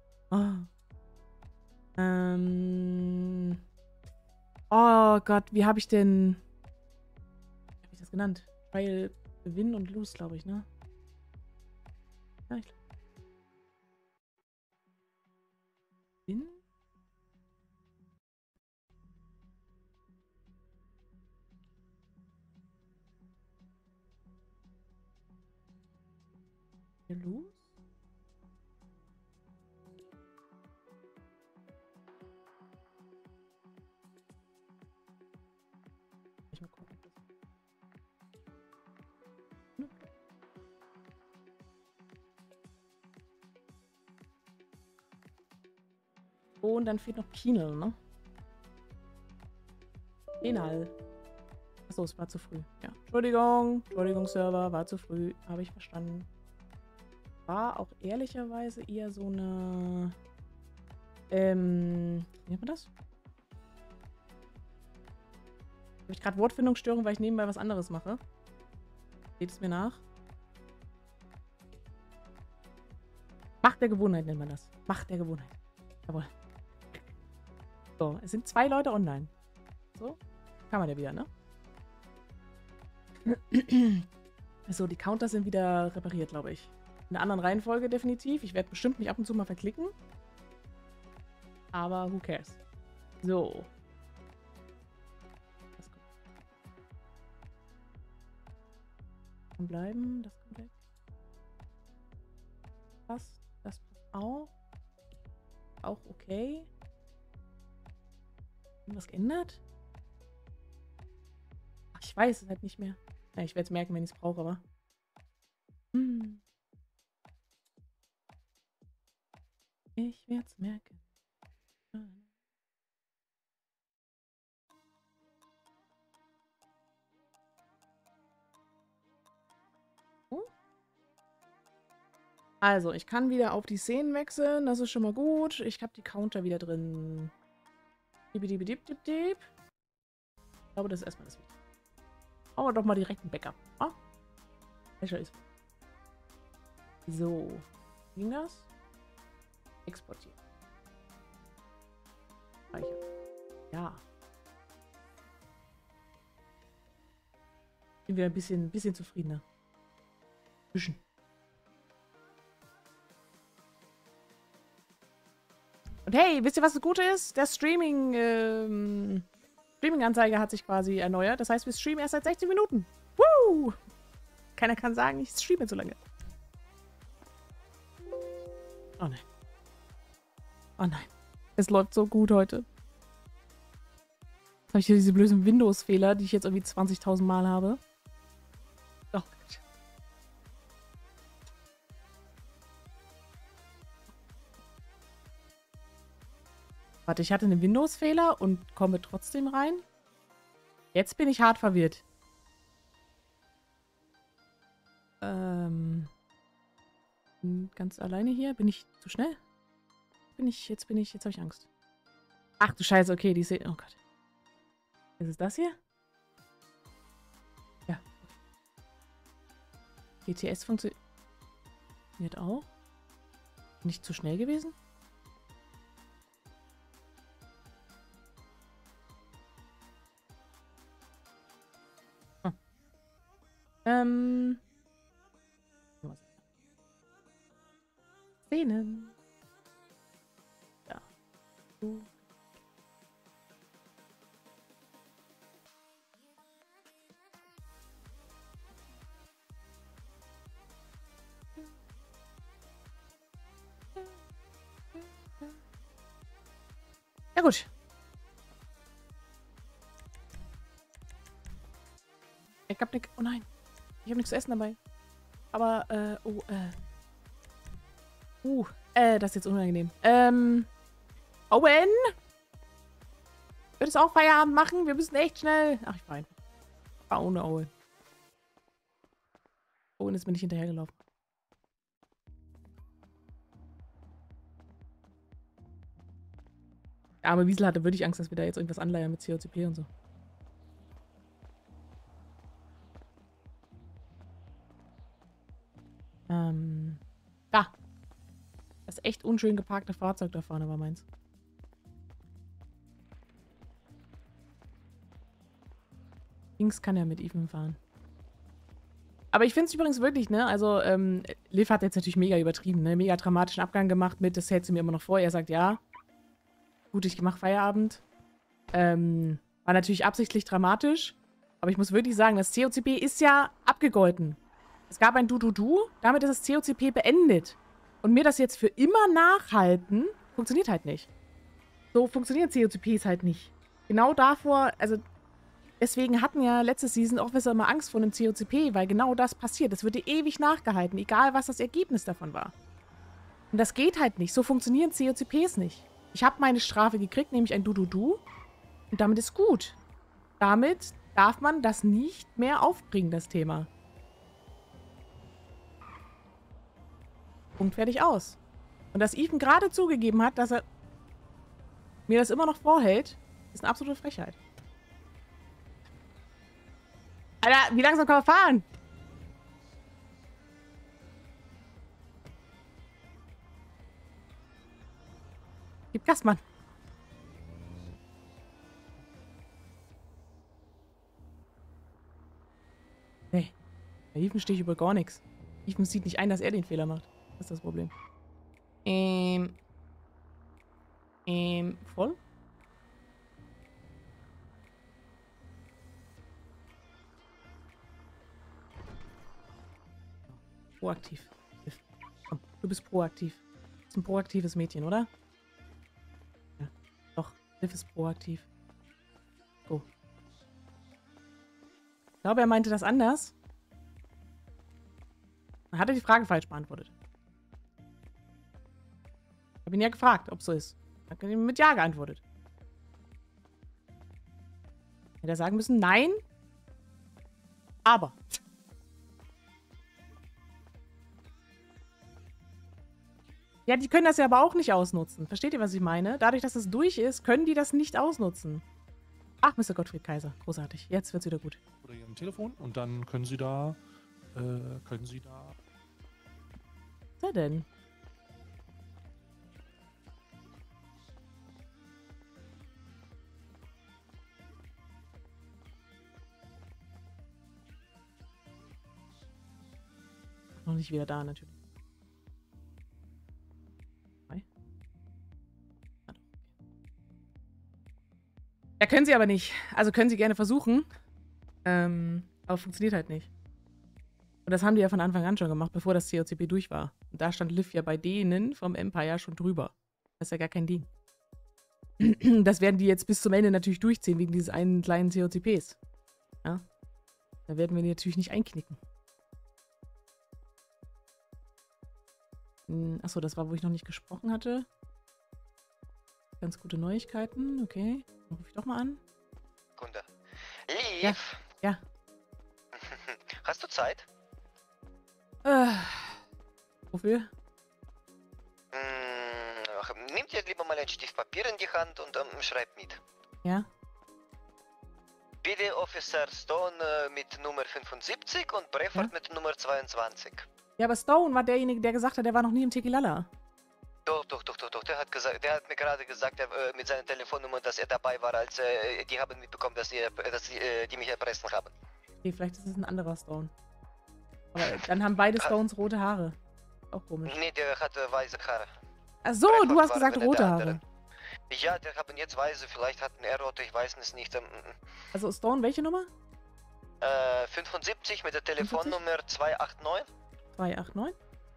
Oh Gott, wie habe ich denn... Wie habe ich das genannt? Trial Win und Lose, glaube ich, ne? Ja, ich glaube. Win? Lose? Ich mal gucken. Und dann fehlt noch Penal, ne? Penal. Achso, es war zu früh. Ja. Entschuldigung, Server, war zu früh. Habe ich verstanden. War auch ehrlicherweise eher so eine... wie nennt man das? Habe ich gerade Wortfindungsstörung, weil ich nebenbei was anderes mache? Seht es mir nach? Macht der Gewohnheit nennt man das. Macht der Gewohnheit. Jawohl. So, es sind 2 Leute online. So, kann man ja wieder, ne? So, die Counter sind wieder repariert, glaube ich. In einer anderen Reihenfolge definitiv. Ich werde bestimmt mich ab und zu mal verklicken. Aber who cares? So. Das kommt. Kann bleiben, das kommt weg. Das passt auch. Auch okay. Irgendwas geändert? Ach, ich weiß es halt nicht mehr. Ja, ich werde es merken, wenn ich es brauche, aber. Ich werde es merken. Also, ich kann wieder auf die Szenen wechseln. Das ist schon mal gut. Ich habe die Counter wieder drin. Ich glaube, das ist erstmal das Wichtigste. Machen wir doch mal direkt ein Backup. Ah? Welcher ist? So. Ging das? Exportieren. Speichern. Ja. Bin wieder ein bisschen zufriedener. Bisschen. Und hey, wisst ihr, was das Gute ist? Der Streaming-Anzeige hat sich quasi erneuert. Das heißt, wir streamen erst seit 16 Minuten. Woo! Keiner kann sagen, ich streame so lange. Oh nein. Oh nein. Es läuft so gut heute. Jetzt habe ich hier diese blöden Windows-Fehler, die ich jetzt irgendwie 20.000 Mal habe. Oh Gott. Warte, ich hatte einen Windows-Fehler und komme trotzdem rein. Jetzt bin ich hart verwirrt. Ganz alleine hier. Bin ich zu schnell? Jetzt habe ich Angst. Ach du Scheiße, okay, die sehen. Oh Gott. Ist es das hier? Ja. GTS funktioniert auch. Bin ich zu schnell gewesen? Szenen. Ja. Ja gut. Ich hab nichts. Oh nein. Ich habe nichts zu essen dabei. Aber, das ist jetzt unangenehm. Owen? Würdest du auch Feierabend machen? Wir müssen echt schnell. Ach, ich war einfach. War ohne Owen. Owen ist mir nicht hinterhergelaufen. Der arme Wiesel hatte wirklich Angst, dass wir da jetzt irgendwas anleiern mit COCP und so. Da. Das echt unschön geparkte Fahrzeug da vorne war meins. Links kann er mit Ethan fahren. Aber ich finde es übrigens wirklich, ne, also, Liv hat jetzt natürlich mega übertrieben, ne, mega dramatischen Abgang gemacht mit, das hält sie mir immer noch vor. Er sagt, ja, gut, ich mache Feierabend. War natürlich absichtlich dramatisch, aber ich muss wirklich sagen, das COCP ist ja abgegolten. Es gab ein Du-Du-Du, damit ist das COCP beendet. Und mir das jetzt für immer nachhalten, funktioniert halt nicht. So funktionieren COCPs halt nicht. Genau davor, also deswegen hatten ja letzte Season Officer immer Angst vor einem COCP, weil genau das passiert. Es wird dir ewig nachgehalten, egal was das Ergebnis davon war. Und das geht halt nicht. So funktionieren COCPs nicht. Ich habe meine Strafe gekriegt, nämlich ein Du-Du-Du. Und damit ist gut. damit darf man das nicht mehr aufbringen, das Thema. Punkt, fertig, aus. Und dass Ethan gerade zugegeben hat, dass er mir das immer noch vorhält, ist eine absolute Frechheit. Alter, wie langsam kann man fahren? Gib Gas, Mann. Nee. Bei Ethan stehe ich über gar nichts. Ethan sieht nicht ein, dass er den Fehler macht. Das ist das Problem. Voll? Proaktiv. Komm, du bist proaktiv. Du bist ein proaktives Mädchen, oder? Ja, doch. Liv ist proaktiv. Go. Ich glaube, er meinte das anders. Dann hat er die Frage falsch beantwortet. Ich habe ihn ja gefragt, ob es so ist. Er hat ihm mit Ja geantwortet. Hätte er sagen müssen, nein, aber. Ja, die können das ja aber auch nicht ausnutzen. Versteht ihr, was ich meine? Dadurch, dass es durch ist, können die das nicht ausnutzen. Ach, Mr. Gottfried Kaiser. Großartig. Jetzt wird's wieder gut. Oder ihrem Telefon und dann können Sie da. Was ist er denn? Noch nicht wieder da, natürlich. Ja, können sie aber nicht. Also können sie gerne versuchen. Aber funktioniert halt nicht. Und das haben die ja von Anfang an schon gemacht, bevor das COCP durch war. Und da stand Liv ja bei denen vom Empire schon drüber. Das ist ja gar kein Ding. Das werden die jetzt bis zum Ende natürlich durchziehen, wegen dieses einen kleinen COCPs. Ja. Da werden wir die natürlich nicht einknicken. Achso, das war, wo ich noch nicht gesprochen hatte. Ganz gute Neuigkeiten, okay. Dann rufe ich doch mal an. Kunde. Liv! Ja. Hast du Zeit? Wofür? Nimm dir lieber mal ein Stift Papier in die Hand und schreib mit. Ja. Bitte Officer Stone mit Nummer 75 und Brefford mit Nummer 22. Ja, aber Stone war derjenige, der gesagt hat, der war noch nie im Tequilala. Doch. Der hat mir gerade gesagt, mit seiner Telefonnummer, dass er dabei war, als die haben mitbekommen, dass die mich erpressen haben. Okay, vielleicht ist es ein anderer Stone. Aber dann haben beide Stones rote Haare. Auch komisch. Nee, der hat weiße Haare. Ach so, Brefford du hast war gesagt einer rote der Haare. anderen. Ja, der haben jetzt weiße, vielleicht hatten er rote, ich weiß es nicht. Also Stone, welche Nummer? 75 mit der Telefonnummer 289 289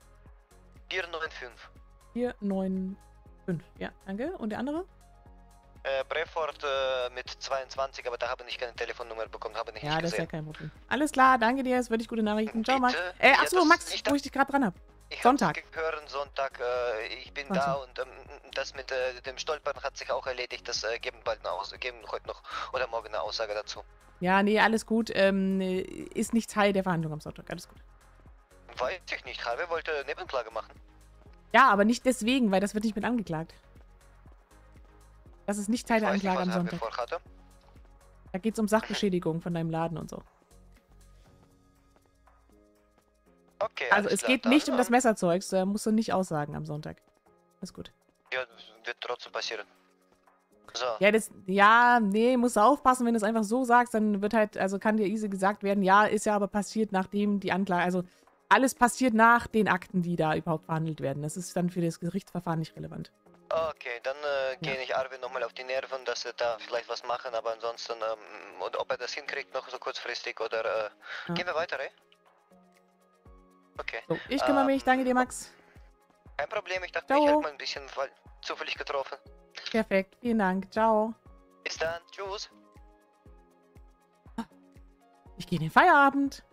495. 495. Ja, danke. Und der andere? Brefford mit 22, aber da habe ich keine Telefonnummer bekommen, habe ich Ja, nicht das ist ja gesehen. kein Problem. Alles klar, danke dir, es wird gute Nachrichten. Ciao, Max. Bitte? Achso, Ja, Max, ich wo ich dich gerade dran hab. Ich Sonntag. habe gehört, Sonntag, ich bin Sonntag. da und das mit dem Stolpern hat sich auch erledigt, das geben heute noch oder morgen eine Aussage dazu. Ja, nee, alles gut. Ist nicht Teil der Verhandlung am Sonntag. Alles gut. Weiß ich nicht, Harvey wollte Nebenklage machen. Ja, aber nicht deswegen, weil das wird nicht mit angeklagt. Das ist nicht Teil der Weiß nicht, Anklage was am Harvey Sonntag. vorhatte. Da geht es um Sachbeschädigung von deinem Laden und so. Okay, Also alles es klar, geht dann, nicht um das Messerzeugs, da musst du nicht aussagen am Sonntag. Alles gut. Ja, wird trotzdem passieren. So. Ja, nee, musst du aufpassen, wenn du es einfach so sagst, dann wird halt, also kann dir easy gesagt werden, ja, ist ja aber passiert, nachdem die Anklage, also alles passiert nach den Akten, die da überhaupt verhandelt werden. Das ist dann für das Gerichtsverfahren nicht relevant. Okay, dann gehe ich Arvin nochmal auf die Nerven, dass wir da vielleicht was machen, aber ansonsten, und ob er das hinkriegt noch so kurzfristig oder, gehen wir weiter, ey? Okay. So, ich kümmere mich, danke dir, Max. Kein Problem, ich dachte, Ciao. ich hätte mal ein bisschen zufällig getroffen. Perfekt, vielen Dank, ciao. Bis dann, tschüss. Ich gehe in den Feierabend.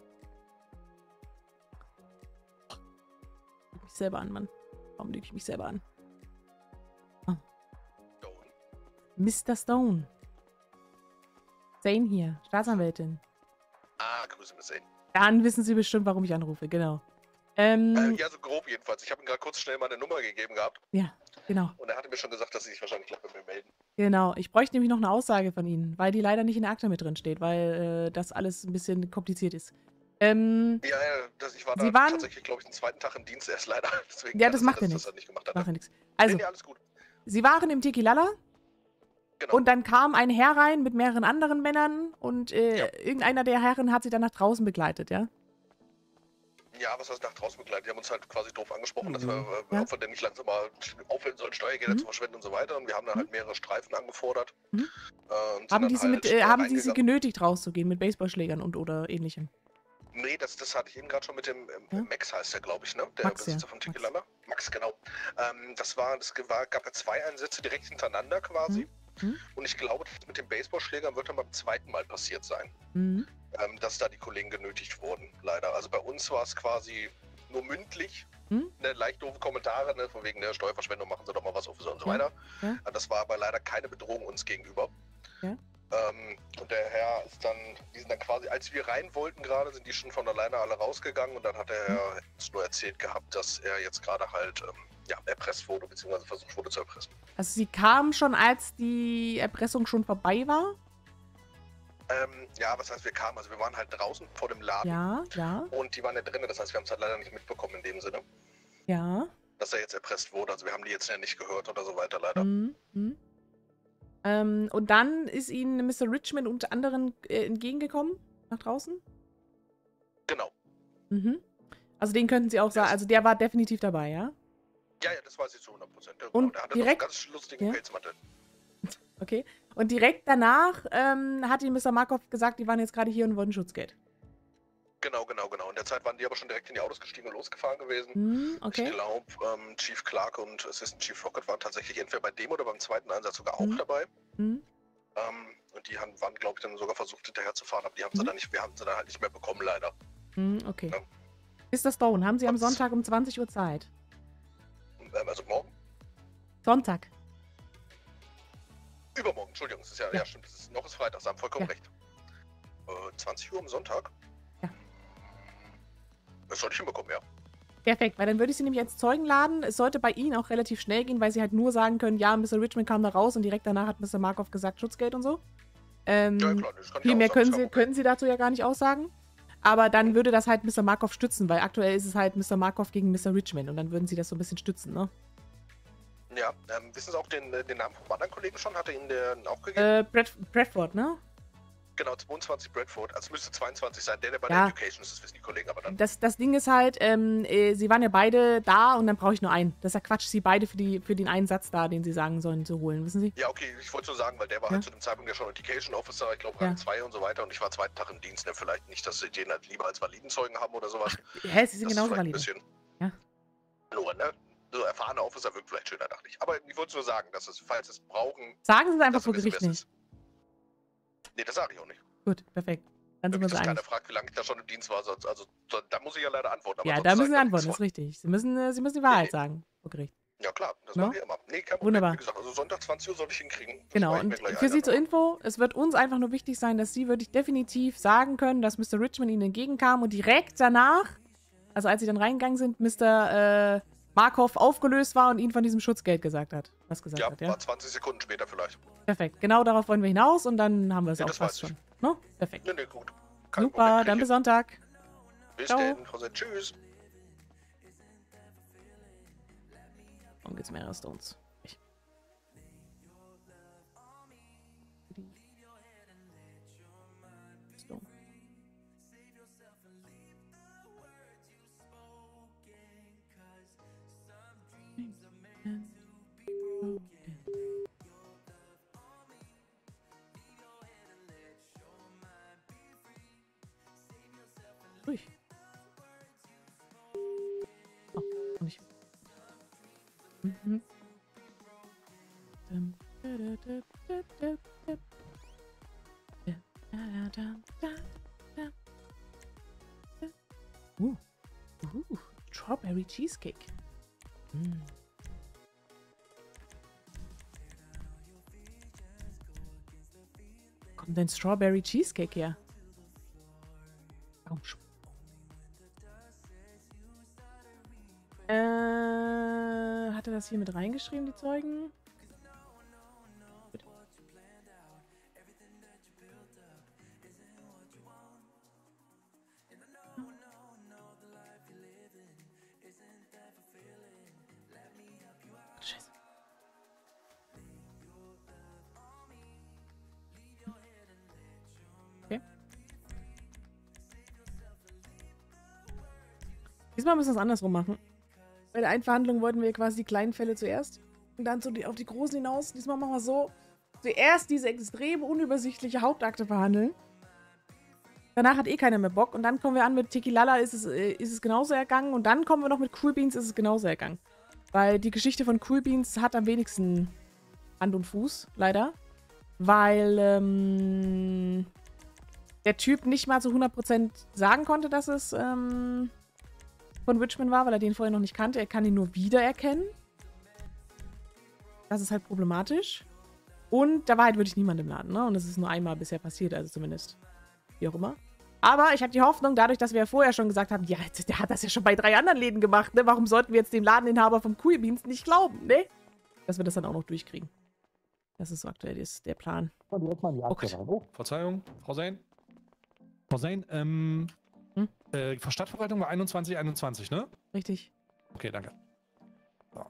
Ich lüge mich selber an, Mann. Warum lüge ich mich selber an? Oh. Mr. Stone. Zane hier, Staatsanwältin. Ah, Grüße, Miss Zane. Dann wissen Sie bestimmt, warum ich anrufe, genau. Ja, so grob jedenfalls. Ich habe ihm gerade kurz schnell meine Nummer gegeben gehabt. Ja, genau. Und er hatte mir schon gesagt, dass sie sich wahrscheinlich gleich bei mir melden. Genau. Ich bräuchte nämlich noch eine Aussage von Ihnen, weil die leider nicht in der Akte mit drin steht, weil das alles ein bisschen kompliziert ist. Ja, ich war Sie da waren- tatsächlich, glaube ich, den zweiten Tag im Dienst erst leider. Deswegen Ja, kann das sein, macht ja dass nichts. das nicht gemacht hat. Macht ja nichts. Also, Nee, alles gut. Sie waren im Tikilala. Genau. Und dann kam ein Herr rein mit mehreren anderen Männern und irgendeiner der Herren hat sie dann nach draußen begleitet, ja? Ja, was heißt nach draußen begleitet? Die haben uns halt quasi doof angesprochen, dass Ja. ob wir denn nicht langsam mal aufhören sollen, Steuergelder zu verschwenden und so weiter. Und wir haben dann halt mehrere Streifen angefordert. Und sind Haben dann die sie, halt haben die sie reingegangen. genötigt, rauszugehen mit Baseballschlägern und oder ähnlichem? Nee, das hatte ich eben gerade schon mit dem Max heißt der, glaube ich, ne? Der Max, ja. Besitzer von Tikilala. Max, genau. Gab ja 2 Einsätze direkt hintereinander quasi. Und ich glaube, das mit den Baseballschlägern wird dann beim zweiten Mal passiert sein. Dass da die Kollegen genötigt wurden, leider. Also bei uns war es quasi nur mündlich, ne, leicht doofe Kommentare, ne, von wegen der Steuerverschwendung, machen sie doch mal was auf und so weiter. Ja. Das war aber leider keine Bedrohung uns gegenüber. Ja. Und der Herr ist dann, die sind dann quasi, als wir rein wollten gerade, sind die schon von alleine alle rausgegangen und dann hat der Herr uns nur erzählt gehabt, dass er jetzt gerade halt erpresst wurde, beziehungsweise versucht wurde zu erpressen. Also sie kamen schon, als die Erpressung schon vorbei war? Ja, was heißt wir kamen? Also wir waren halt draußen vor dem Laden. Ja, ja. Und die waren ja drinnen, das heißt, wir haben es halt leider nicht mitbekommen in dem Sinne, Ja. dass er jetzt erpresst wurde. Also wir haben die jetzt ja nicht gehört oder so weiter, leider. Und dann ist ihnen Mr. Richmond und anderen entgegengekommen, nach draußen? Genau. Also den könnten sie auch sagen, also der war definitiv dabei, ja? Ja, das weiß ich zu 100%. Ja, Und der hatte direkt- noch einen ganz lustigen Ja. Pelzmantel. Okay. Und direkt danach hat ihnen Mr. Markov gesagt, die waren jetzt gerade hier und wollten Schutzgeld. Genau. In der Zeit waren die aber schon direkt in die Autos gestiegen und losgefahren gewesen. Okay. Ich glaube, Chief Clark und Assistant Chief Rocket waren tatsächlich entweder bei dem oder beim zweiten Einsatz sogar auch dabei. Und die waren, glaube ich, dann sogar versucht, hinterher zu fahren, aber die haben sie dann nicht, wir haben sie dann halt nicht mehr bekommen, leider. Okay. Ja. Mr. Stone, haben Sie am Sonntag um 20 Uhr Zeit? Also morgen? Sonntag. Übermorgen, Entschuldigung, es ist ja stimmt, noch ist Freitag, Sie haben vollkommen recht. 20 Uhr am Sonntag? Ja. Das sollte ich hinbekommen, ja. Perfekt, weil dann würde ich Sie nämlich als Zeugen laden. Es sollte bei Ihnen auch relativ schnell gehen, weil Sie halt nur sagen können, ja, Mr. Richmond kam da raus und direkt danach hat Mr. Markov gesagt, Schutzgeld und so. Ja, klar, das kann ich Viel auch mehr sagen, können Sie dazu ja gar nicht aussagen. Aber dann würde das halt Mr. Markov stützen, weil aktuell ist es halt Mr. Markov gegen Mr. Richmond und dann würden Sie das so ein bisschen stützen, ne? Ja, wissen Sie auch den Namen vom anderen Kollegen schon? Hat er Ihnen den auch gegeben? Bradford, ne? Genau, 22 Bradford. Also müsste 22 sein. Der bei Ja. der Education ist, das wissen die Kollegen aber dann. Das Ding ist halt, Sie waren ja beide da und dann brauche ich nur einen. Das ist ja Quatsch, Sie beide für den einen Satz da, den Sie sagen sollen, zu holen, wissen Sie? Ja, okay, ich wollte so sagen, weil der war halt zu dem Zeitpunkt ja schon Education Officer, ich glaube Rang 2 und so weiter und ich war zweiten Tag im Dienst, ne? Vielleicht nicht, dass sie den halt lieber als Validenzeugen haben oder sowas. Hä, Sie sind Das ist genauso vielleicht ein valide. bisschen Ja. nur, ne? So erfahrener Officer wirkt vielleicht schöner, dachte ich. Aber ich wollte nur sagen, dass es, falls es brauchen, Sagen Sie es einfach dass vor sie wissen, Gericht wer nicht. es ist. Nee, das sage ich auch nicht. Gut, perfekt. Dann sind wir Damit so das keiner einig. fragt, wie lange ich da schon im Dienst war, sonst, also da muss ich ja leider antworten. aber Ja, sonst da sag müssen ich Sie da antworten, nichts das ist richtig. Sie müssen die Wahrheit sagen vor Gericht. von. Ja klar, das No? mache ich immer. Nee, kein Problem. Wunderbar. Wie gesagt, also Sonntag 20 Uhr sollte ich hinkriegen. Das Genau, mache ich und mir gleich für ein. Sie zur Info, es wird uns einfach nur wichtig sein, dass Sie wirklich definitiv sagen können, dass Mr. Richmond Ihnen entgegenkam und direkt danach, also als Sie dann reingegangen sind, Mr. Markov aufgelöst war und Ihnen von diesem Schutzgeld gesagt hat. Ja, hat, ja? war 20 Sekunden später vielleicht. Perfekt, genau darauf wollen wir hinaus und dann haben wir es Ja, auch das fast weiß schon. No? Perfekt. Nee, gut. Super, dann bis Sonntag. Bis Ciao. dann, tschüss. Warum geht's mehrere Stones? Ich. Stone. Ruhig. Oh, noch nicht. Mhm. Strawberry Cheesecake. Mm. Und dein Strawberry Cheesecake her. Baumschuh. Hat er das hier mit reingeschrieben, die Zeugen? Gut. Scheiße. Okay. Diesmal müssen wir es andersrum machen. Bei der einen Verhandlung wollten wir quasi die kleinen Fälle zuerst und dann so auf die großen hinaus. Diesmal machen wir so, zuerst diese extrem unübersichtliche Hauptakte verhandeln. Danach hat eh keiner mehr Bock und dann kommen wir an mit Tequilala, ist es genauso ergangen und dann kommen wir noch mit Cool Beans, ist es genauso ergangen. Weil die Geschichte von Cool Beans hat am wenigsten Hand und Fuß, leider. Weil der Typ nicht mal zu 100% sagen konnte, dass es von Richmond war, weil er den vorher noch nicht kannte. Er kann ihn nur wiedererkennen. Das ist halt problematisch. Und da war halt wirklich niemand im Laden, ne? Und das ist nur einmal bisher passiert, also zumindest. Wie auch immer. Aber ich habe die Hoffnung, dadurch, dass wir ja vorher schon gesagt haben, ja, der hat das ja schon bei 3 anderen Läden gemacht, ne? Warum sollten wir jetzt dem Ladeninhaber vom Cool Beans nicht glauben, ne? Dass wir das dann auch noch durchkriegen. Das ist so aktuell der Plan. Oh, Verzeihung, Frau Sein. Frau Sein, Stadtverwaltung war 21, ne? Richtig. Okay, danke. So.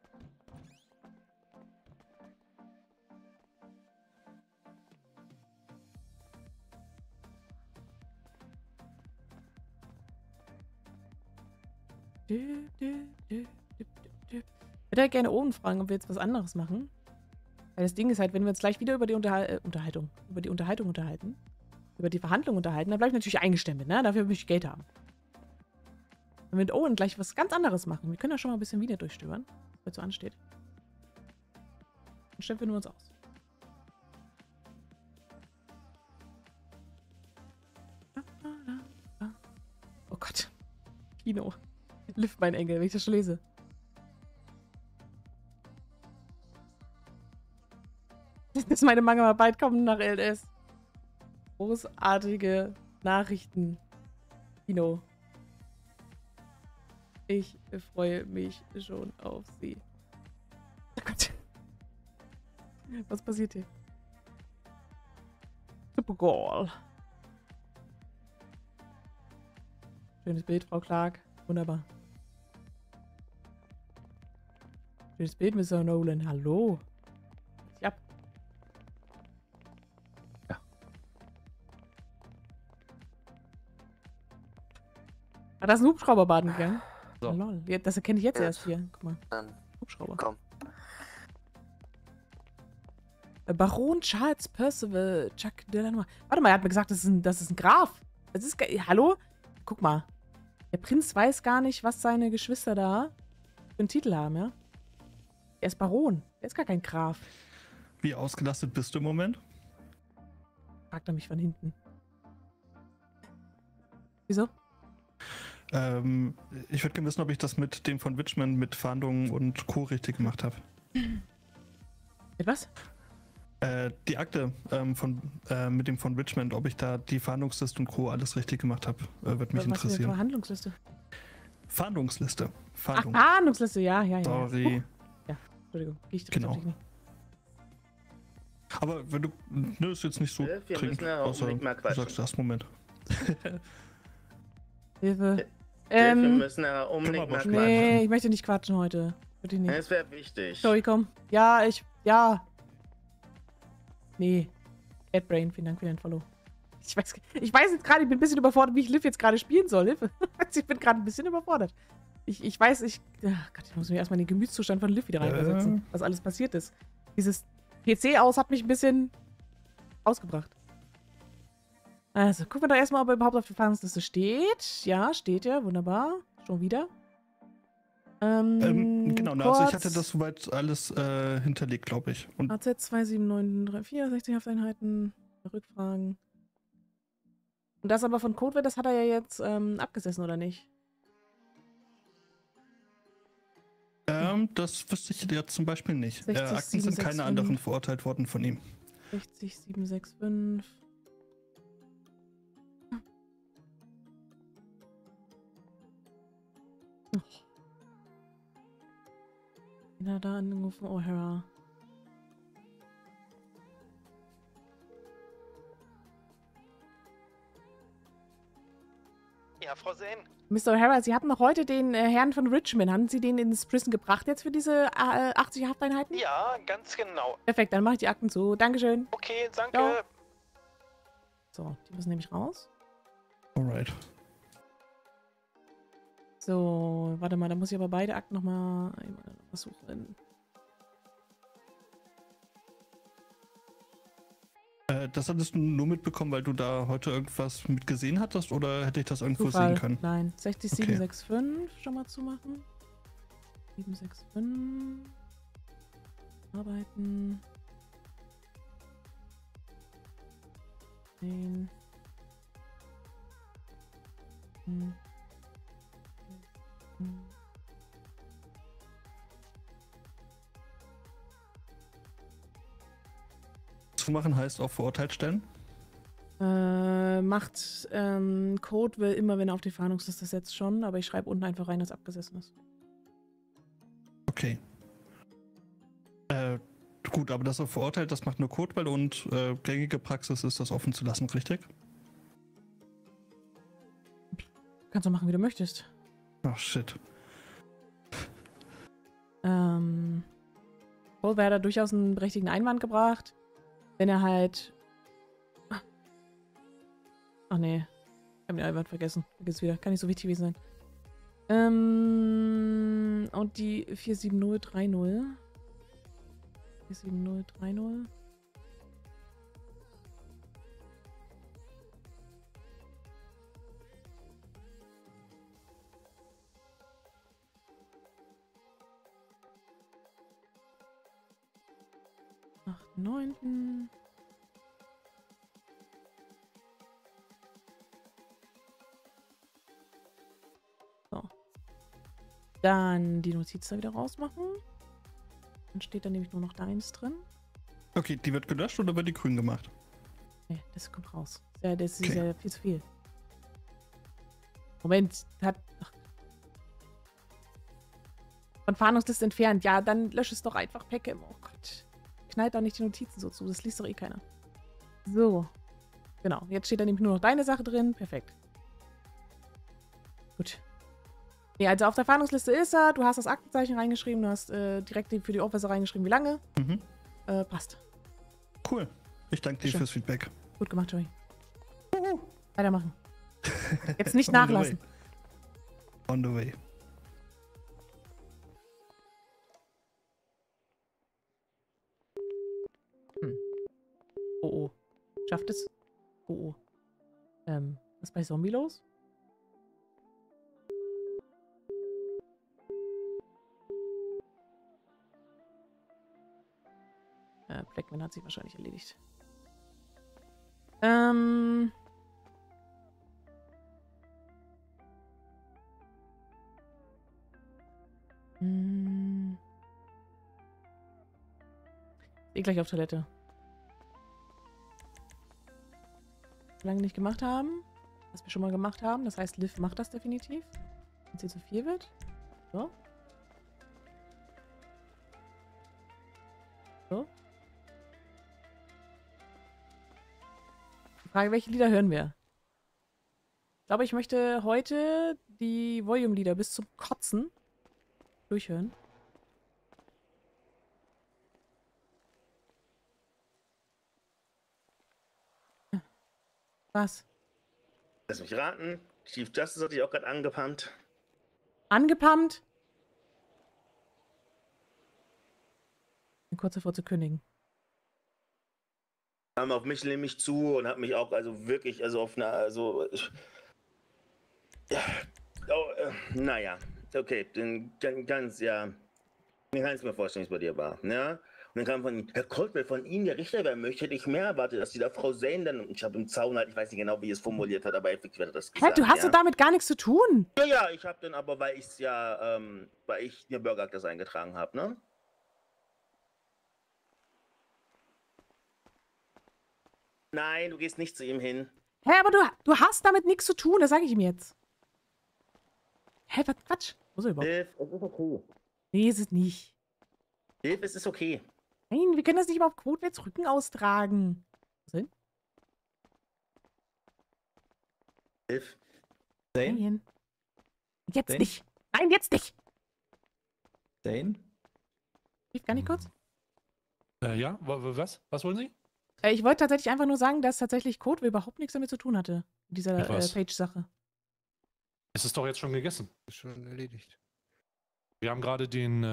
Ich würde gerne oben fragen, ob wir jetzt was anderes machen. Weil das Ding ist halt, wenn wir uns gleich wieder über die Unterhaltung unterhalten, über die Verhandlung unterhalten, dann bleibe ich natürlich eingestempelt, ne? Dafür möchte ich Geld haben. Wenn wir mit Owen gleich was ganz anderes machen, wir können ja schon mal ein bisschen wieder durchstöbern, was heute so ansteht. Dann stempeln wir uns aus. Oh Gott. Kino. Lift, mein Engel, wenn ich das schon lese. Dass meine Manga mal bald kommen nach LS. Großartige Nachrichten. Kino. Ich freue mich schon auf sie. Oh Gott. Was passiert hier? Supergirl. Schönes Bild, Frau Clark. Wunderbar. Schönes Bild, Mr. Nolan. Hallo. Ich ab. Ja. Ah, da ist ein Hubschrauber baden gegangen. So. Oh, lol. Das erkenne ich jetzt erst hier. Guck mal. Hubschrauber. Komm. Baron Charles Percival Chuck Delanois. Warte mal, er hat mir gesagt, das ist ein Graf. Das ist hallo? Guck mal. Der Prinz weiß gar nicht, was seine Geschwister da für einen Titel haben, ja? Er ist Baron. Er ist gar kein Graf. Wie ausgelastet bist du im Moment? Fragt er mich von hinten. Wieso? Ich würde gerne wissen, ob ich das mit dem von Richmond mit Fahndungen und Co. richtig gemacht habe. Mit was? Die Akte mit dem von Richmond, ob ich da die Fahndungsliste und Co. alles richtig gemacht habe, wird mich Was ist denn interessieren. Verhandlungsliste? Fahndungsliste. Ach, Fahndungsliste, ja. Sorry. Ja, Entschuldigung. Genau. Aber wenn du, nö, ist jetzt nicht so Wir dringend, müssen ja auch außer nicht mal du quatschen. sagst das, Moment. Hilfe. Wir müssen ja unbedingt mal quatschen. Nee, ich möchte nicht quatschen heute. Bitte nicht. Es wäre wichtig. Sorry, komm. Ja. Nee. Adbrain, vielen Dank für den Follow. Ich weiß jetzt gerade, ich bin ein bisschen überfordert, wie ich Liv jetzt gerade spielen soll. Hilfe. Ich bin gerade ein bisschen überfordert. Ich weiß, ach Gott, ich muss mir erstmal in den Gemütszustand von Liv wieder reinversetzen, was alles passiert ist. Dieses PC aus hat mich ein bisschen ausgebracht. Also, gucken wir doch erstmal, ob er überhaupt auf der Fahndungsliste steht. Ja, steht er. Wunderbar. Schon wieder. Genau, kurz. also ich hatte das soweit alles hinterlegt, glaube ich. Und AZ 27934, 60 Hafteinheiten, Rückfragen. Und das aber von Codeware, das hat er ja jetzt abgesessen, oder nicht? das wüsste ich jetzt zum Beispiel nicht. 60, Akten sind keine 765. anderen verurteilt worden von ihm. 60765. Wen hat da angerufen? O'Hara. Ja, Frau Zane. Mr. O'Hara, Sie hatten noch heute den Herrn von Richmond. Haben Sie den ins Prison gebracht jetzt für diese 80 Hafteinheiten? Ja, ganz genau. Perfekt, dann mache ich die Akten zu. Dankeschön. Okay, danke. Ciao. So, die müssen nämlich raus. Alright. So, warte mal, da muss ich aber beide Akten nochmal suchen. Das hattest du nur mitbekommen, weil du da heute irgendwas mit gesehen hattest, oder hätte ich das irgendwo Zufall. sehen können? Nein, 60765 schon mal zumachen. 765. Arbeiten. 10. Zumachen heißt auch verurteilt stellen? Macht Code will immer, wenn er auf die Fahndungsliste setzt, schon, aber ich schreibe unten einfach rein, dass abgesessen ist. Okay. Gut, aber das auf verurteilt, das macht nur Codewell und gängige Praxis ist, das offen zu lassen, richtig? Kannst du machen, wie du möchtest. Ach, shit. Code wäre da durchaus einen berechtigten Einwand gebracht, wenn er halt... Ach nee, ich habe den Einwand vergessen. Da geht's wieder. Kann nicht so wichtig gewesen sein. Und die 47030. 47030. Acht, 9. So. Dann die Notiz da wieder rausmachen. Dann steht da nämlich nur noch deins drin. Okay, die wird gelöscht oder wird die grün gemacht? Nee, das kommt raus. Das ist Okay. ja viel zu viel. Moment, hat... Ach. Von Fahndungsliste entfernt. Ja, dann lösch es doch einfach, Peckham. Oh Gott. Knallt doch nicht die Notizen so zu. Das liest doch eh keiner. So. Genau. Jetzt steht da nämlich nur noch deine Sache drin. Perfekt. Gut. Nee, also auf der Fahndungsliste ist er. Du hast das Aktenzeichen reingeschrieben. Du hast direkt für die Officer reingeschrieben, wie lange. Mhm. Passt. Cool. Ich danke dir Schön. fürs Feedback. Gut gemacht, Joey. Weitermachen. Jetzt nicht nachlassen. On the way. Oh oh. Schafft es? Oh oh. Was ist bei Zombie los? Blackman hat sich wahrscheinlich erledigt. Eh gleich auf Toilette. Lange nicht gemacht haben. Was wir schon mal gemacht haben. Das heißt, Liv macht das definitiv. Wenn sie zu viel wird. So. So. Die Frage, welche Lieder hören wir? Ich glaube, ich möchte heute die Volume-Lieder bis zum Kotzen durchhören. Was? Lass mich raten. Chief Justice hat dich auch gerade angepumpt. Angepumpt? Bin kurz davor zu kündigen. Kam auf mich nämlich zu und hat mich auch also wirklich also auf eine naja, okay, dann ganz ja, mir kann ich mir vorstellen, wie es bei dir war, ja. Und dann kam von ihm, Herr Caldwell, von Ihnen der Richter werden möchte, hätte ich mehr erwartet, dass die da Frau Zane dann, ich habe im Zaun halt, ich weiß nicht genau, wie es formuliert hat, aber effektiv hat er das gesagt. Hä, du hast ja. doch damit gar nichts zu tun. Ja, ja, ich habe dann aber, weil ich mir Bürgerakt das eingetragen habe, ne? Nein, du gehst nicht zu ihm hin. Hä, aber du hast damit nichts zu tun, das sage ich ihm jetzt. Hä, was Quatsch? Wo ist er überhaupt? Liv, es ist okay. Nee, ist es nicht. Liv, es ist okay. Nein, wir können das nicht mal auf Quotwets Rücken austragen. Was denn? Liv. Nein. Jetzt nicht. Nein, jetzt nicht. Dane? Lief gar nicht kurz? Ja, was? Was wollen Sie? Ich wollte tatsächlich einfach nur sagen, dass tatsächlich Code überhaupt nichts damit zu tun hatte. Mit dieser Page-Sache. Es ist doch jetzt schon gegessen. Ist schon erledigt. Wir haben gerade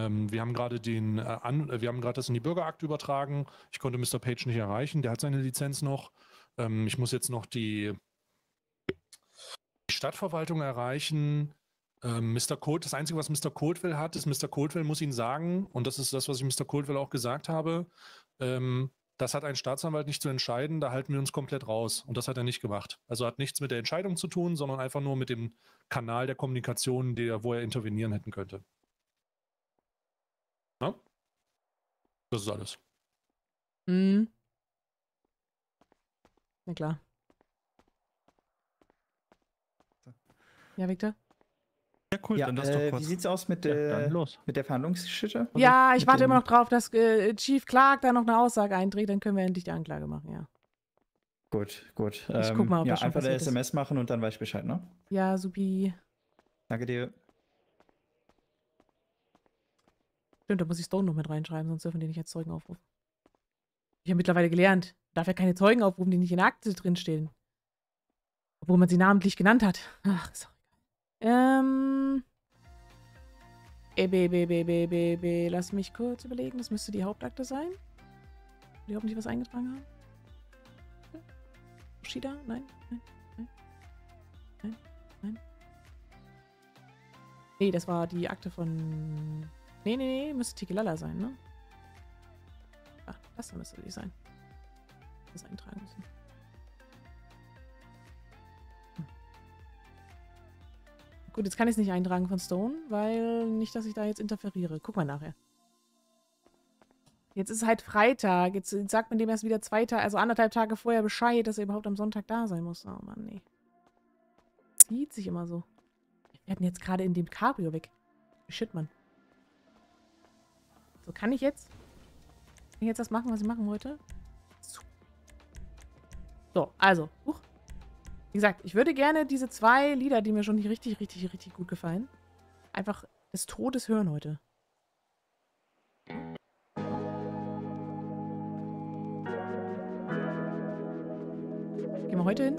das in die Bürgerakte übertragen. Ich konnte Mr. Page nicht erreichen. Der hat seine Lizenz noch. Ich muss jetzt noch die Stadtverwaltung erreichen. Mr. Cold, das Einzige, was Mr. Coldwell hat, ist, Mr. Coldwell muss Ihnen sagen, und das ist das, was ich Mr. Coldwell auch gesagt habe, das hat ein Staatsanwalt nicht zu entscheiden, da halten wir uns komplett raus. Und das hat er nicht gemacht. Also hat nichts mit der Entscheidung zu tun, sondern einfach nur mit dem Kanal der Kommunikation, wo er intervenieren hätten könnte. Ja? Das ist alles. Mhm. Na klar. Ja, Victor? Ja, cool, Ja, dann das doch kurz. wie sieht's aus mit der Verhandlungsgeschichte? Ja, ich warte immer noch drauf, dass Chief Clark da noch eine Aussage einträgt, dann können wir endlich die Anklage machen, ja. Gut. Ich guck mal, ob ja, das schon einfach eine passiert ist. SMS machen und dann weiß ich Bescheid, ne? Ja, supi. Danke dir. Stimmt, da muss ich Stone noch mit reinschreiben, sonst dürfen die nicht als Zeugen aufrufen. Ich habe mittlerweile gelernt, darf ja keine Zeugen aufrufen, die nicht in der Akte drinstehen. Obwohl man sie namentlich genannt hat. Ach, ist auch egal. Lass mich kurz überlegen, das müsste die Hauptakte sein. Die hoffentlich was eingetragen haben. Shida? Nein. Nee, das war die Akte von... Nee, müsste Tikilala sein, ne? Ach, das müsste die sein. Das eintragen müssen. Gut, jetzt kann ich es nicht eintragen von Stone, weil nicht, dass ich da jetzt interferiere. Guck mal nachher. Jetzt ist halt Freitag. Jetzt sagt man dem erst wieder 2 Tage, also 1,5 Tage vorher Bescheid, dass er überhaupt am Sonntag da sein muss. Oh Mann, nee. Zieht sich immer so. Wir hatten jetzt gerade in dem Cabrio weg. Shit, Mann. So, kann ich jetzt das machen, was ich machen wollte? So, also. Wie gesagt, ich würde gerne diese 2 Lieder, die mir schon richtig gut gefallen, einfach des Todes hören heute. Gehen wir heute hin?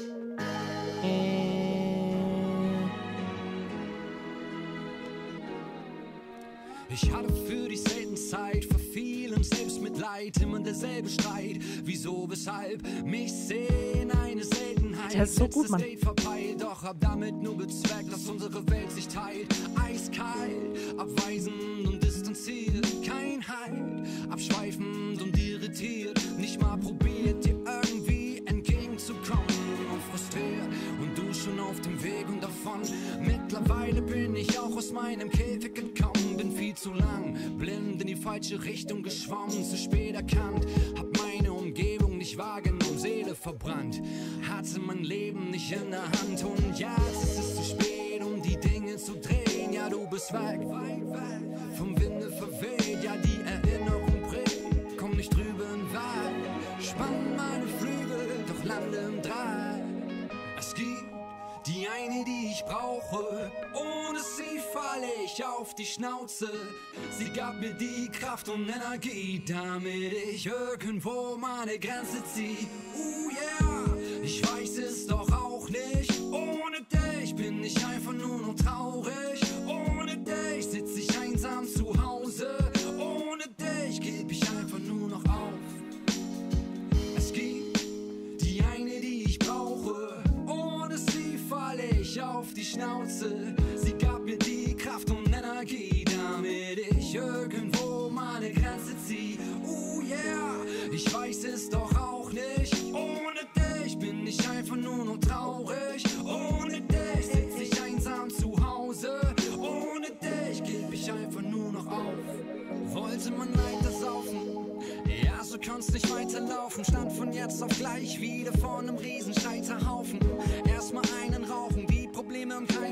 Ich hatte für dich selten Zeit, verfielen Selbstmitleid, immer derselbe Streit. Wieso, weshalb mich sehen, eine Seltenheit. Der ist so gut, Mann. Date verpeilt, doch hab damit nur bezweckt, dass unsere Welt sich teilt. Eiskalt, abweisend und distanziert, kein Halt. Abschweifend und irritiert, nicht mal probiert, dir irgendwie entgegenzukommen. Und frustriert und du schon auf dem Weg und davon. Mittlerweile bin ich auch aus meinem Käfig entkommen, bin viel zu lang, blind in die falsche Richtung geschwommen, zu spät erkannt, hab meine Umgebung nicht wahrgenommen, Seele verbrannt, hatte mein Leben nicht in der Hand und jetzt ist es zu spät, um die Dinge zu drehen, ja du bist weg, vom Winde verweht, ja die Erinnerung prägt, komm nicht drüber hinweg, spann meine Flügel, doch lande im Dreieck, es gibt die eine, die ich brauche, ohne sie falle ich auf die Schnauze. Sie gab mir die Kraft und Energie, damit ich irgendwo meine Grenze zieh. Yeah, ich weiß es doch auch nicht. Ohne dich bin ich einfach nur noch traurig. Ohne dich sitz ich einsam zu Hause. Ohne dich geb ich einfach nur noch auf. Es gibt die eine, die ich brauche. Ohne sie falle ich auf die Schnauze. Sie gab mir die Kraft und Energie, damit ich irgendwo meine Grenze zieh. Yeah, ich weiß es doch auch nicht. Ohne dich bin ich einfach nur noch traurig. Ohne dich sitz ich einsam zu Hause. Ohne dich geb ich einfach nur noch auf. Wollte man weiter saufen? Ja, so kann's nicht weiterlaufen. Stand von jetzt auf gleich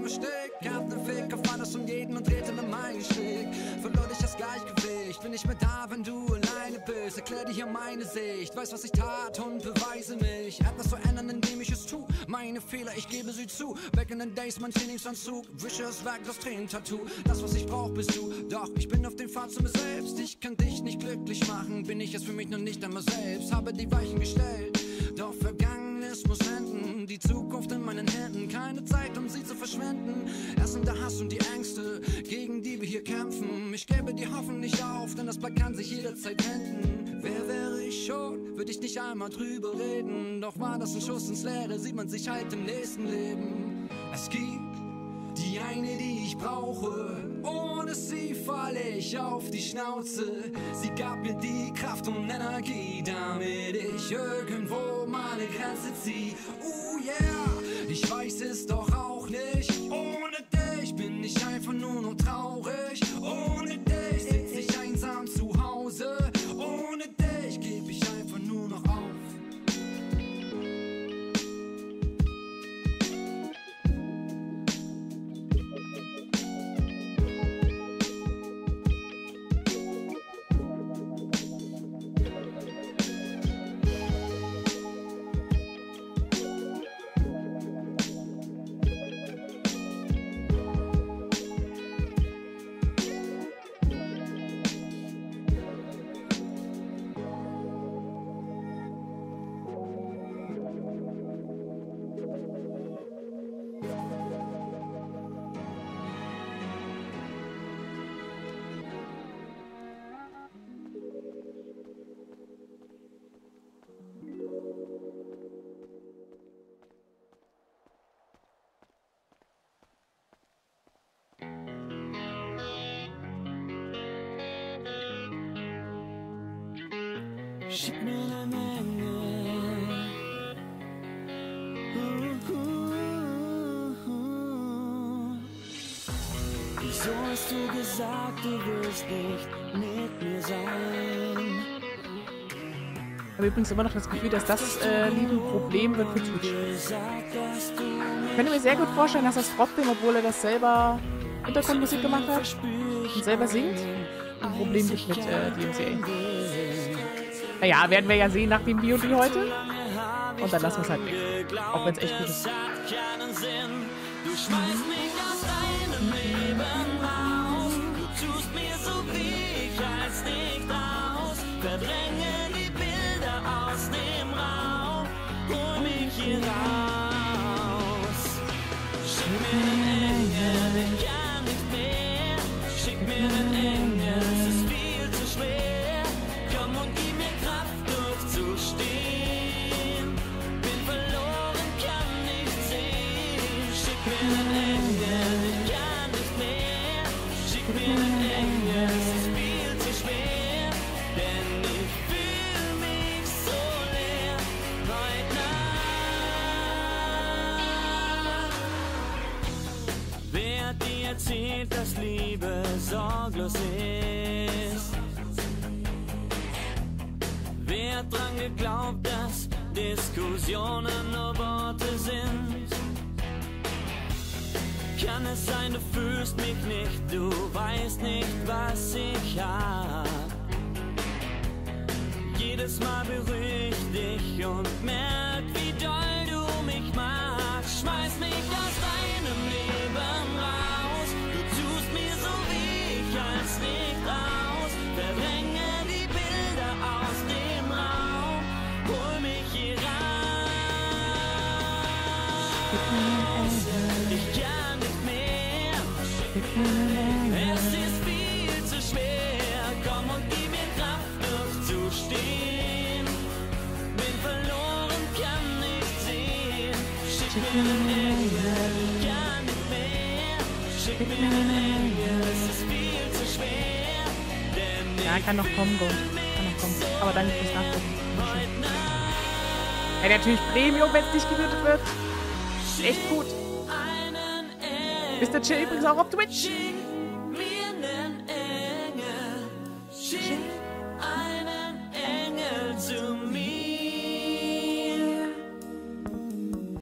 Bestick. Hab nen Fick auf alles und jeden und drehte mit meinen Stück. Verlor dich das Gleichgewicht, bin nicht mehr da, wenn du alleine bist. Erklär dir hier meine Sicht, weiß was ich tat und beweise mich. Etwas zu ändern, indem ich es tu. Meine Fehler, ich gebe sie zu. Back in the days, mein Trainingsanzug. Vicious Werk, das Tränentattoo. Das, was ich brauch, bist du. Doch, ich bin auf dem Pfad zu mir selbst. Ich kann dich nicht glücklich machen. Bin ich es für mich noch nicht einmal selbst. Habe die Weichen gestellt. Doch Vergangenes muss enden. Die Zukunft in meinen Händen. Keine Zeit, um sie zu verschwenden. Erst sind der Hass und die Ängste, gegen die wir hier kämpfen. Ich gebe die Hoffnung nicht auf, denn das Blatt kann sich jederzeit wenden. Wer wäre ich schon? Würde ich nicht einmal drüber reden. Doch war das ein Schuss ins Leere, sieht man sich halt im nächsten Leben. Es gibt die eine, die ich brauche. Ohne sie falle ich auf die Schnauze. Sie gab mir die Kraft und Energie, damit ich irgendwo meine Grenze zieh. Yeah, ich weiß es doch auch nicht. Ohne dich bin ich einfach nur noch traurig. Ohne dich sitz ich einsam zu Hause. Ohne dich geb ich einfach nur noch auf. Schick mir eine Menge. Wieso hast du gesagt, du willst nicht mit mir sein? Ich habe übrigens immer noch das Gefühl, dass das Lied ein Problem wird für Twitch. Ich könnte mir sehr gut vorstellen, dass das trotzdem, obwohl er das selber Hintergrundmusik gemacht hat und selber singt, ein Problem gibt mit DMCA. Naja, werden wir ja sehen nach dem B&B heute. Und dann lassen wir es halt weg. Auch wenn es echt gut ist. Du schmeißt mich aus deinem Leben raus. Du tust mir so weh, ich halte nicht aus. Verdränge die Bilder aus dem Raum. Hol mich hier raus. Schick mir einen Engel, ich kann nicht mehr. Schick mir einen Engel, es ist viel zu schwer. Komm und gib mir Kraft durchzustehen. Bin verloren, kann nicht sehen. Schick mir einen Engel, ich kann nicht mehr. Schick mir einen Engel, es ist viel zu schwer. Denn ich fühl mich so leer heute Nacht. Wer hat dir erzählt, dass Liebe sorglos ist? Wer hat dran geglaubt, dass Diskussionen nur Worte sind? Kann es sein, du fühlst mich nicht, du weißt nicht, was ich hab. Jedes Mal berühr ich dich und merk, wie doll du mich magst. Schmeiß mich aus deinem Leben raus. Du tust mir so weh, ich halt's nicht aus. Verdränge die Bilder aus dem Raum. Hol mich hier raus. Ich kann nicht mehr. Es ist viel zu schwer. Komm und gib mir Kraft durchzustehen. Bin verloren, kann nicht sehen. Schick mir einen Engel, ich kann nicht mehr. Schick mir einen Engel, es ist viel zu schwer. Denn Ja, kann noch kommen, Gold. Kann noch kommen. Aber danke fürs Nachgucken. Ja, natürlich Premium, wenn es nicht gewürdet wird. Echt gut. Mr. Chill übrigens auch auf Twitch.